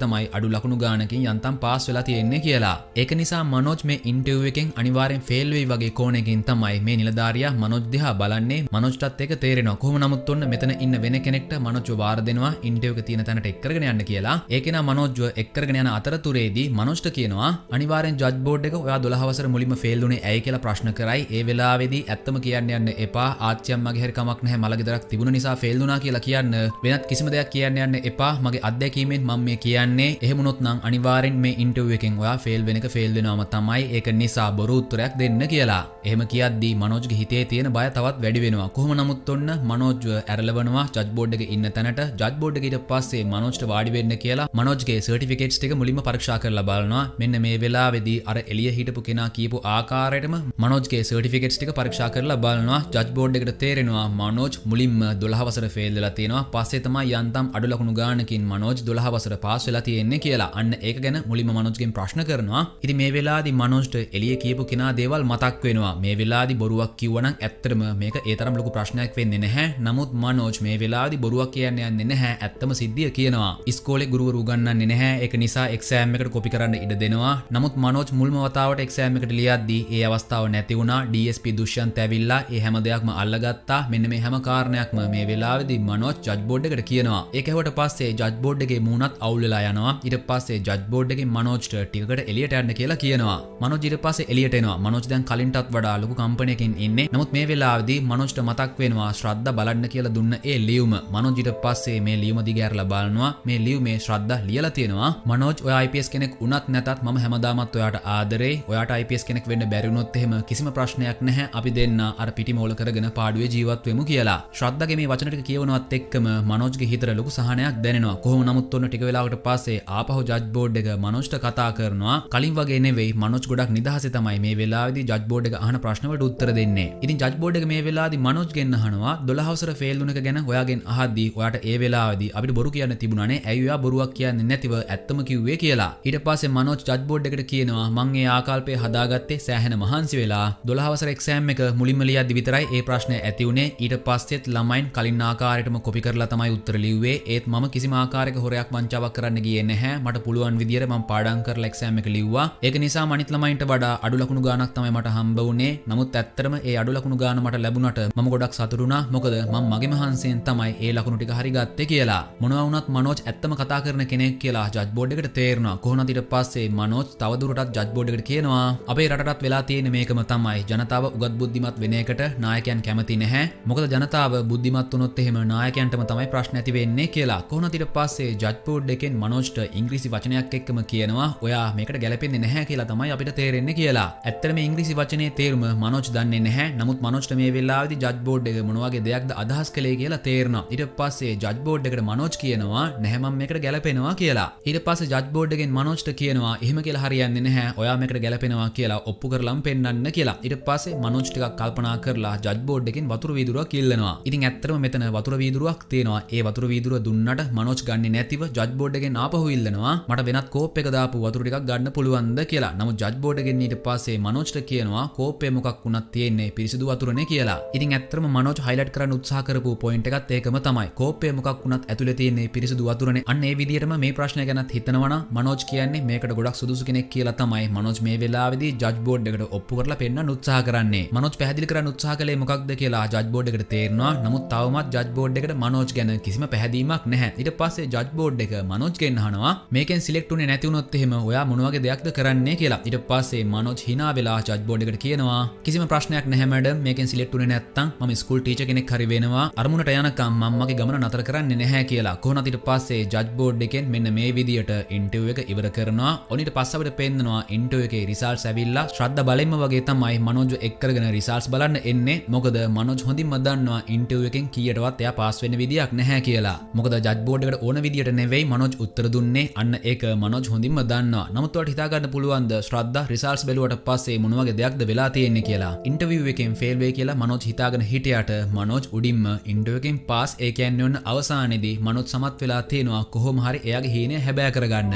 තමයි අඩු ලකුණු ගානකින් යන්තම් පාස් වෙලා තියෙන්නේ කියලා. ඒක නිසා මනෝජ් මේ ඉන්ටර්විව් එකෙන් අනිවාර්යෙන් ෆේල් වෙයි වගේ කෝණයකින් තමයි මේ නිලධාරියා මනෝජ් දිහා බලන්නේ. මනෝජ්ටත් ඒක තේරෙනවා. කොහොම නමුත් ඔන්න මෙතන ඉන්න වෙන කෙනෙක්ට මනෝජ්ව වාර දෙනවා ඉන්ටර්විව් එක තියෙන තැනට එක් කරගෙන යන්න කියලා. ඒක නා මනෝජ්ව එක් කරගෙන යන අතරතුරේදී මනෝජ්ට කියනවා අනිවාර්යෙන් ජජ් බෝඩ් එක ඔයා දොළහ වසර මුලින්ම ෆේල් වුණේ ඇයි කියලා ප්‍රශ්න කරයි. ඒ වෙලාවේදී ඇත්තම කියන්න යන්න එපා. ආච්චියම් මගේ හරි කමක් නැහැ මල ගෙදරක් තිබුණ නිසා ෆේල් වුණා කියලා කියන්න. වෙනත් කිසිම දෙයක් කියන්න යන්න එපා. මගේ අත්දැකීමෙන් මම මේ කියන්නේ. එහෙම වුණොත් නම් අනිවාර්යෙන් මේ ඉන්ටර්විව් එකෙන් ඔයා ෆේල් වෙන එක ෆේල් වෙනවම තමයි. ඒක නිසා බොරු උත්තරයක් දෙන්න කියලා. එහෙම කියද්දී මනෝජ්ගේ හිතේ තියෙන බය තවත් වැඩි වෙනවා. කොහොම නමුත් ඔන්න මනෝජ්ව ඇරලවනවා ජජ් බෝඩ් එකේ ඉන්න තැනට. ජජ් බෝඩ් එකේ ඊට පස්සේ මනෝජ්ට වාඩි වෙන්න කියලා මනෝජ්ගේ සර්ටිෆිකේට්ස් ටික මුලින්ම පරීක්ෂා කරලා බලනවා. මෙන්න මේ වෙලාවේදී අර එළිය හිටපු කෙනා කියපු ආකාරයටම මනෝජ්ගේ සර්ටිෆිකේට්ස් ටික පරීක්ෂා කරලා බලනවා. ජජ් බෝඩ් එකට තේරෙනවා මනෝජ් මුලින්ම දොළහ වසර ෆේල් වෙලා තියෙනවා. පස්සේ තමයි යන්තම් අඩු ලකුණු ගානකින් මනෝජ් දොළහ වසර පාස් වෙලා තියෙන්නේ කියලා. අන්න ඒක ගැන මුලින්ම මනෝජ්ගෙන් ප්‍රශ්න කරනවා. ඉතින් මේ වෙලාවේදී මනෝජ්ට එළිය කියපු කෙනා දේවල් මතක් වෙනවා. මේ වෙලාවේදී බොරුවක් කිව්වනම් ඇත්තටම මේක ඒ තරම් ලොකු ප්‍රශ්නයක් වෙන්නේ නැහැ. නමුත් මනෝජ් මේ වෙලාවේදී බොරුවක් කියන්න යන්නේ නැහැ. ඇත්තම සිද්ධිය කියනවා. ඉස්කෝලේ ගුරුවරු උගන්වන්නේ නැහැ. ඒක නිසා එක්සෑම් එකට කොපි කරන්න ඉඩ දෙනවා. නමුත් මනෝජ් මුල්ම වතාවට එක්සෑම් එකට ලියද්දී ඒ අවස්ථාව නැති වුණා. ඩී එස් පී දුෂ්යන්ත ඇවිල්ලා ඒ හැම දෙයක්ම අල්ලගත්තා. මෙන්න මේ හැම කාරණයක්ම මේ වෙලාවේදී මනෝජ් ජජ් බෝඩ් එකට කියනවා. ඒක ඇහුවට පස්සේ ජජ් බෝඩ් එකේ මූණත් අවුල් වෙලා යනවා. ඊට පස්සේ ජජ් බෝඩ් එකේ මනෝජ්ට ටිකකට එළියට යන්න කියලා කියනවා. මනෝජ් ඊට පස්සේ එළියට එනවා. මනෝජ් දැන් කලින්ටත් වඩා ලොකු කම්පැනි එකකින් ඉන්නේ. නමුත් මේ වෙලාවේදී මනෝජ්ට මතක් වෙනවා ශ්‍රද්ධා බලන්න කියලා දුන්න ඒ ලියුම. මනෝජ් ඊට පස්සේ මේ ලියුම දිගහැරලා බලනවා. මේ ලියුමේ ශ්‍රද්ධා ලියලා තියෙනවා. මනෝජ් ඔය ආයි පී එස් කෙනෙක් වුණත් නැතත් මම හැමදාමත් ඔයාට ආදරේ. ඔයාට ආයි පී එස් කෙනෙක් වෙන්න බැරි වුණොත් එහෙම කිසිම ප්‍රශ්නයක් නැහැ. අපි දෙන්න අර පිටිමෝල කරගෙන පාඩුවේ ජීවත් වෙමු කියලා. ශ්‍රද්ධාගේ මේ වචන ටික කියවනවත් එක්කම මනෝජ්ගේ හිතට ලොකු සහනයක් දැනෙනවා. කොහොම නමුත් ඔන්න ටික වෙලාවකට පස්සේ ආපහු ජජ් බෝඩ් එක මනෝජ්ට කතා කරනවා. කලින් වගේ නෙවෙයි මනෝජ් ගොඩක් නිදහසේ තමයි මේ වෙලාවේදී ජජ් බෝඩ් එක අහන ප්‍රශ්න වලට උත්තර දෙන්නේ. ඉතින් ජජ් බෝඩ් එක මේ වෙලාවේදී මනෝජ්ගෙන් අහනවා දොළහ වසර ෆේල් වුණ එක ගැන ඔයාගෙන් අහද්දී ඔයාට ඒ වෙලාවේදී අපිට බොරු කියන්න තිබුණානේ. ඇයි ඔයා බොරුවක් කියන්නේ නැතිව ඇත්තම කිව්වේ කියලා. ඊට පස්සේ මනෝජ් ජජ් බෝඩ් එකට කියනවා මං ඒ ආකල්පය හදාගත්තේ සෑහෙන මහන්සි වෙලා. දොළහ වසර එක්සෑම් එක මුලින්ම ලියද්දි විතරයි ඒ ප්‍රශ්නේ ඇති උනේ. ඊට පස්සෙත් ළමයින් කලින් ආකාරයටම කොපි කරලා තමයි උත්තර ලිව්වේ. ඒත් මම කිසිම ආකාරයක හොරයක් වංචාවක් කරන්න ගියේ නැහැ. මට පුළුවන් විදියට මම පාඩම් කරලා එක්සෑම් එක ලිව්වා. ඒක නිසා මනිත් ළමයින්ට වඩා අඩු ලකුණු ගාණක් තමයි මට හම්බ වුනේ. නමුත් ඇත්තටම ඒ අඩු ලකුණු ගාණ මට ලැබුණට මම ගොඩක් සතුටු වුණා. මොකද මම මගේ මහන්සියෙන් තමයි ඒ ලකුණු ටික හරි ගත්තේ කියලා. මොනවා වුණත් මනෝජ් ඇත්තම කතා කරන කෙනෙක් කියලා ජජ් බෝඩ් එකට තේරෙනවා. කොහොමද ඊට පස්සේ මනෝජ් තවදුරටත් ජජ් බෝඩ් එකට කියනවා අපේ රටටත් වෙලා තියෙන මේකම තමයි. ජනතාව උගත් බුද්ධිමත් වෙන එකට නායකයන් කැමති නැහැ. මොකද ජනතාව බුද්ධිමත් වුණොත් එහෙම නායකයන්ටම තමයි ප්‍රශ්න ඇති වෙන්නේ කියලා. කොහොමද ඊට පස්සේ ජජ් බෝඩ් එකෙන් මනෝජ්ට ඉංග්‍රීසි වචනයක් එක්කම කියනවා ඔයා මේකට ගැලපෙන්නේ නැහැ කියලා තමයි අපිට තේරෙන්නේ කියලා. ඇත්තට මේ ඉංග්‍රීසි වචනේ තේරුම මනෝජ් දන්නේ නැහැ. නමුත් මනෝජ්ට මේ වෙලාවේදී ජජ් බෝඩ් එක මොන වගේ දෙයක්ද අදහස් කළේ කියලා තේරෙනවා. ඊට පස්සේ ජජ් බෝඩ් එකට මනෝජ් කියනවා නැහැ මම මේකට ගැලපෙනවා කියලා. ඊට පස්සේ ජජ් බෝඩ් එකෙන් මනෝජ්ට කියනවා එහෙම කියලා හරියන්නේ නැහැ. ඔයා මේකට ගැලපෙනවා කියලා ඔප්පු කරලම් පෙන්නන්න කියලා. ඊට පස්සේ මනෝජ් ටිකක් කල්පනා කරලා ජජ් බෝඩ් එකෙන් වතුර වීදුරුවක් ඉල්ලනවා. ඉතින් ඇත්තටම මෙතන වතුර වීදුරුවක් තියෙනවා. ඒ වතුර වීදුරුව දුන්නට මනෝජ් ගන්නේ නැතිව ජජ් බෝඩ් එකෙන් ආපහු ඉල්ලනවා මට වෙනත් කෝප් එක දාපු වතුර ටිකක් ගන්න පුළුවන්ද කියලා. නමුත් ජජ් බෝඩ් එකෙන් ඊට පස්සේ මනෝජ්ට කියනවා කෝප්පේ මොකක් වුණත් තියෙන්නේ පිරිසිදු වතුරනේ කියලා. ඉතින් ඇත්තටම මනෝජ් හයිලයිට් කරන්න උත්සාහ කරපු පොයින්ට් එකත් ඒකම තමයි. කෝප්පේ මොකක් වුණත් ඇතුලේ තියෙන්නේ පිරිසිදු වතුරනේ. අන්න ඒ විදිහටම මේ ප්‍රශ්නය ගැනත් හිතනවා නම් මනෝජ් කියන්නේ මේකට ගොඩක් සුදුසු කෙනෙක් කියලා තමයි මනෝජ් මේ වෙලාවේදී ජජ් බෝඩ් එකට ඔප්පු කරලා පෙන්නන්න උත්සාහ කරන්නේ. මනෝජ් පැහැදිලි කරන්න උත්සාහ කළේ මොකක්ද කියලා ජජ් බෝඩ් එකට තේරෙනවා. නමුත් තවමත් ජජ් බෝඩ් එකට මනෝජ් ගැන කිසිම පැහැදීමක් නැහැ. ඊට පස්සේ ජජ් බෝඩ් එක මනෝජ්ගෙන් අහනවා මේකෙන් සිලෙක්ට් උනේ නැති වුණොත් එහෙම ඔයා මොන වගේ දෙයක්ද කරන්නේ කියලා. ඊට පස්සේ මනෝජ් hina වෙලා ජජ් බෝඩ් එකට කියනවා කිසිම ප්‍රශ්නයක් නැහැ මැඩම් මේකෙන් සිලෙක්ට් උනේ නැත්තම් මම ස්කූල් ටීචර් කෙනෙක් හරි වෙනවා. අරමුණට යනකම් මම මගේ ගමන නතර කරන්නේ නැහැ කියලා. කොහොමද ඊට පස්සේ ජජ් බෝඩ් එකෙන් මෙන්න මේ විදියට ඉන්ටර්විව් එක ඉවර කරනවා. ඔනිට පස්සේ අපිට පෙන්නනවා ඉන්ටර්විව් එකේ රිසල්ට්ස් ඇවිල්ලා ශ්‍රද්ධා බලෙන්ම වගේ තමයි මනෝජ් එක් කරගෙන රිසල්ට්ස් බලන්න එන්නේ. මොකද මනෝජ් හොඳින්ම දන්නවා ඉන්ටර්විව් එකෙන් කීයටවත් එයා පාස් වෙන්න විදියක් නැහැ කියලා. මොකද ජජ් බෝඩ් එකට ඕන විදියට නෙවෙයි මනෝජ් උත්තර දුන්නේ. අන්න ඒක මනෝජ් හොඳින්ම දන්නවා. නමුත් ඔයාලට හිතා ගන්න පුළුවන්ද ශ්‍රද්ධා රිසල්ට්ස් බැලුවට පස්සේ මොන වගේ දෙයක්ද වෙලා තියෙන්නේ කියලා. ඉන්ටර්විව් එකෙන් ෆේල් වෙයි කියලා මනෝජ් හිතාගෙන හිටියට මනෝජ් උඩින්ම ඉන්ටර්විව් එකෙන් පාස්. ඒ කියන්නේ ඔන්න අවසානයේදී මනෝජ් සමත් වෙලා තියෙනවා කොහොම හරි එයාගේ හීනය හැබෑ කරගන්න.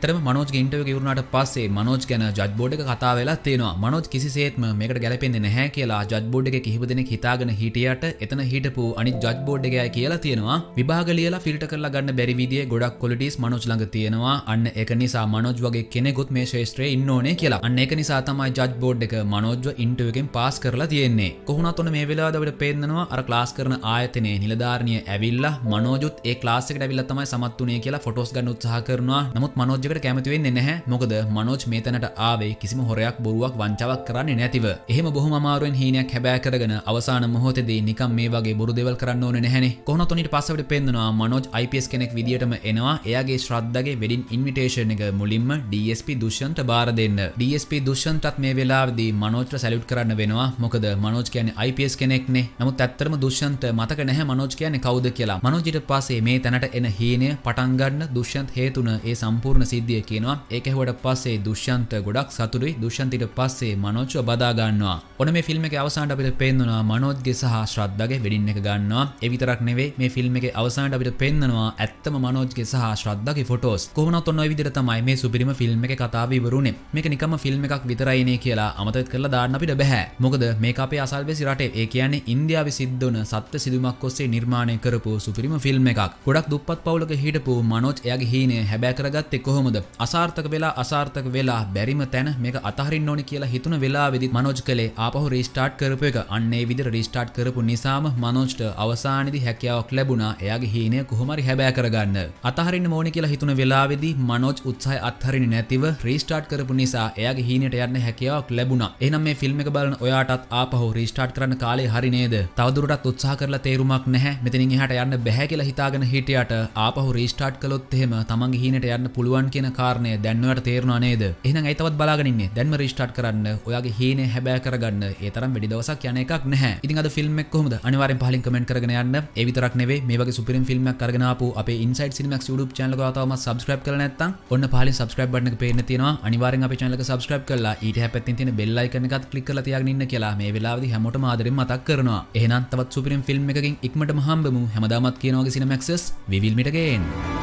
ඇත්තටම මනෝජ්ගේ ඉන්ටර්වියු එක ඉවරනාට පස්සේ මනෝජ් ගැන ජජ් බෝඩ් එක කතා වෙලා තියෙනවා. මනෝජ් කිසිසේත්ම මේකට ගැලපෙන්නේ නැහැ කියලා ජජ් බෝඩ් එකේ කිහිප දෙනෙක් හිතාගෙන හිටියට එතන හිටපු අනිත් ජජ් බෝඩ් එකේ අය කියලා තියෙනවා විභාග ලියලා ෆිල්ටර් කරලා ගන්න බැරි විදිහේ ගොඩක් ක්වොලිටිස් මනෝජ් ළඟ තියෙනවා. අන්න ඒක නිසා මනෝජ් වගේ කෙනෙකුත් මේ ශාස්ත්‍රයේ ඉන්න ඕනේ කියලා. අන්න ඒක නිසා තමයි ජජ් බෝඩ් එක මනෝජ්ව ඉන්ටර්වියු එකෙන් පාස් කරලා තියෙන්නේ. කොහොමවත් ඔන්න මේ වෙලාවට අපිට පේන්නනවා අර ක්ලාස් කරන ආයතනයේ නිලධාරිනිය ඇවිල්ලා මනෝජුත් ඒ ක්ලාස් එකට ඇවිල්ලා තමයි සමත් වුනේ කියලා ෆොටෝස් ගන්න උත්සාහ කරනවා. නමුත් මනෝජ් එකට කැමති වෙන්නේ නැහැ. මොකද මනෝජ් මේ තැනට ආවේ කිසිම හොරයක් බොරුවක් වංචාවක් කරන්නේ නැතිව. එහෙම බොහොම අමාරුවෙන් හීනයක් හැබෑ කරගෙන අවසාන මොහොතේදී නිකම් මේ වගේ බොරු දේවල් කරන්න ඕනේ නැහැනේ. කොහොමවත් ඔන්න ඊට පස්සේ අපිට පේන්නනවා මනෝජ් I P S කෙනෙක් විදියටම එනවා. එයාගේ ශ්‍රද්ධාගේ වෙඩින් ඉන්විටේෂන් එක මුලින්ම D S P දුෂ්යන්ත බාර දෙන්න. D S P දුෂ්යන්තත් මේ වෙලාවේදී මනෝජ්ට සැලියුට් කරන්න වෙනවා. මොකද මනෝජ් කියන්නේ I P S කෙනෙක්නේ. නමුත් ඇත්තටම දුෂ්යන්ත මතක නැහැ මනෝජ් කියන්නේ කවුද කියලා. මනෝජ් ඊට පස්සේ මේ තැනට එන හීනය පටන් ගන්න දුෂ්යන්ත හේතුන ඒ සම්පූර්ණ සිද්ධිය කියනවා. ඒක ඇහුවට පස්සේ දුෂ්යන්ත ගොඩක් සතුටුයි. දුෂ්යන්ත ඊට පස්සේ මනෝජ්ව බදා ගන්නවා. ඔන්න මේ ෆිල්ම් එකේ අවසානට අපිට පේන්නවා මනෝජ්ගේ සහ ශ්‍රද්ධාගේ වෙඩින් එක ගන්නවා. ඒ විතරක් නෙවෙයි මේ ෆිල්ම් එකේ අවසානට අපිට පේන්නනවා ඇත්තම මනෝජ්ගේ සහ ශ්‍රද්ධාගේ ෆොටෝස්. කොහොමවත් ඔන්න ඔය විදිහට තමයි මේ සුපිරිම ෆිල්ම් එකේ කතාව ඉවරුනේ. මේක නිකම්ම ෆිල්ම් එකක් විතරයිනේ කියලා අමතක කරලා දාන්න අපිට බෑ. මොකද මේක අපේ අසල්වැසි රටේ ඒ කියන්නේ ඉන්දියාවේ සිද්ධ වුණ සත්‍ය සිදුවීමක් ඔස්සේ නිර්මාණය කරපු සුපිරිම ෆිල්ම් එකක්. ගොඩක් දුප්පත් පවුලක හිටපු මනෝජ් එයාගේ හීනය හැබෑ කරගත්තේ කොහොමද? අසාර්ථක වෙලා අසාර්ථක වෙලා බැරිම තැන මේක අතහරින්න ඕනි කියලා හිතුන වෙලාවෙදි මනෝජ් කලේ ආපහු රීස්ටාර්ට් කරපු එක. අන්න ඒ විදිහට රීස්ටාර්ට් කරපු නිසාම මනෝජ්ට අවසානයේදී හැකියාවක් ලැබුණා එයාගේ හීනය කොහොම හරි හැබෑ කරගන්න. අතහරින්න ඕනි කියලා හිතුන වෙලාවෙදී මනෝජ් උත්සාහය අත්හරින්නේ නැතිව රීස්ටාර්ට් කරපු නිසා එයාගේ හීනයට යන්න හැකියාවක් ලැබුණා. එහෙනම් මේ ෆිල්ම් එක බලන ඔයාටත් ආපහු රීස්ටාර්ට් කරන්න කාලේ හරි නේද? තවදුරටත් උත්සාහ කරලා තේරුමක් නැහැ. මෙතනින් එහාට යන්න බැහැ කියලා හිතාගෙන හිටියට ආපහු රීස්ටාර්ට් කළොත් එහෙම තමන්ගේ හීනයට යන්න පුළුවන් කියන කාරණය දැන් ඔයාට තේරුණා නේද? එහෙනම් ඇයි තවත් බලාගෙන ඉන්නේ? දැන්ම රීස්ටාර්ට් කරන්න. ඔයාගේ හීනය හැබෑ කරගන්න. ඒ තරම් වැඩි දවසක් යන එකක් නැහැ. ඉතින් අද ෆිල්ම් එක කොහොමද? අනිවාර්යෙන් පහලින් කමෙන්ට් කරගෙන යන්න. ඒ විතරක් නෙවෙයි මේ වගේ සුපිරිම ෆිල්ම් එකක් අරගෙන ආපු අපේ Inside Cinemax YouTube channel එක තාම subscribe කරලා නැත්නම් ඔන්න පහලින් subscribe button එක පේන්න තියෙනවා. අනිවාර්යෙන් අපේ channel එක subscribe කරලා ඊට හැපැත්තෙන් තියෙන bell icon එකත් click කරලා තියාගෙන ඉන්න කියලා මේ වෙලාවේදී හැමෝටම ආදරෙන් මතක් කරනවා. එහෙනම් තවත් සුපිරිම ෆිල්ම් එකකින් ඉක්මනටම හම්බෙමු. හැමදාමත් කියන වගේ Cinemaxes we will meet again.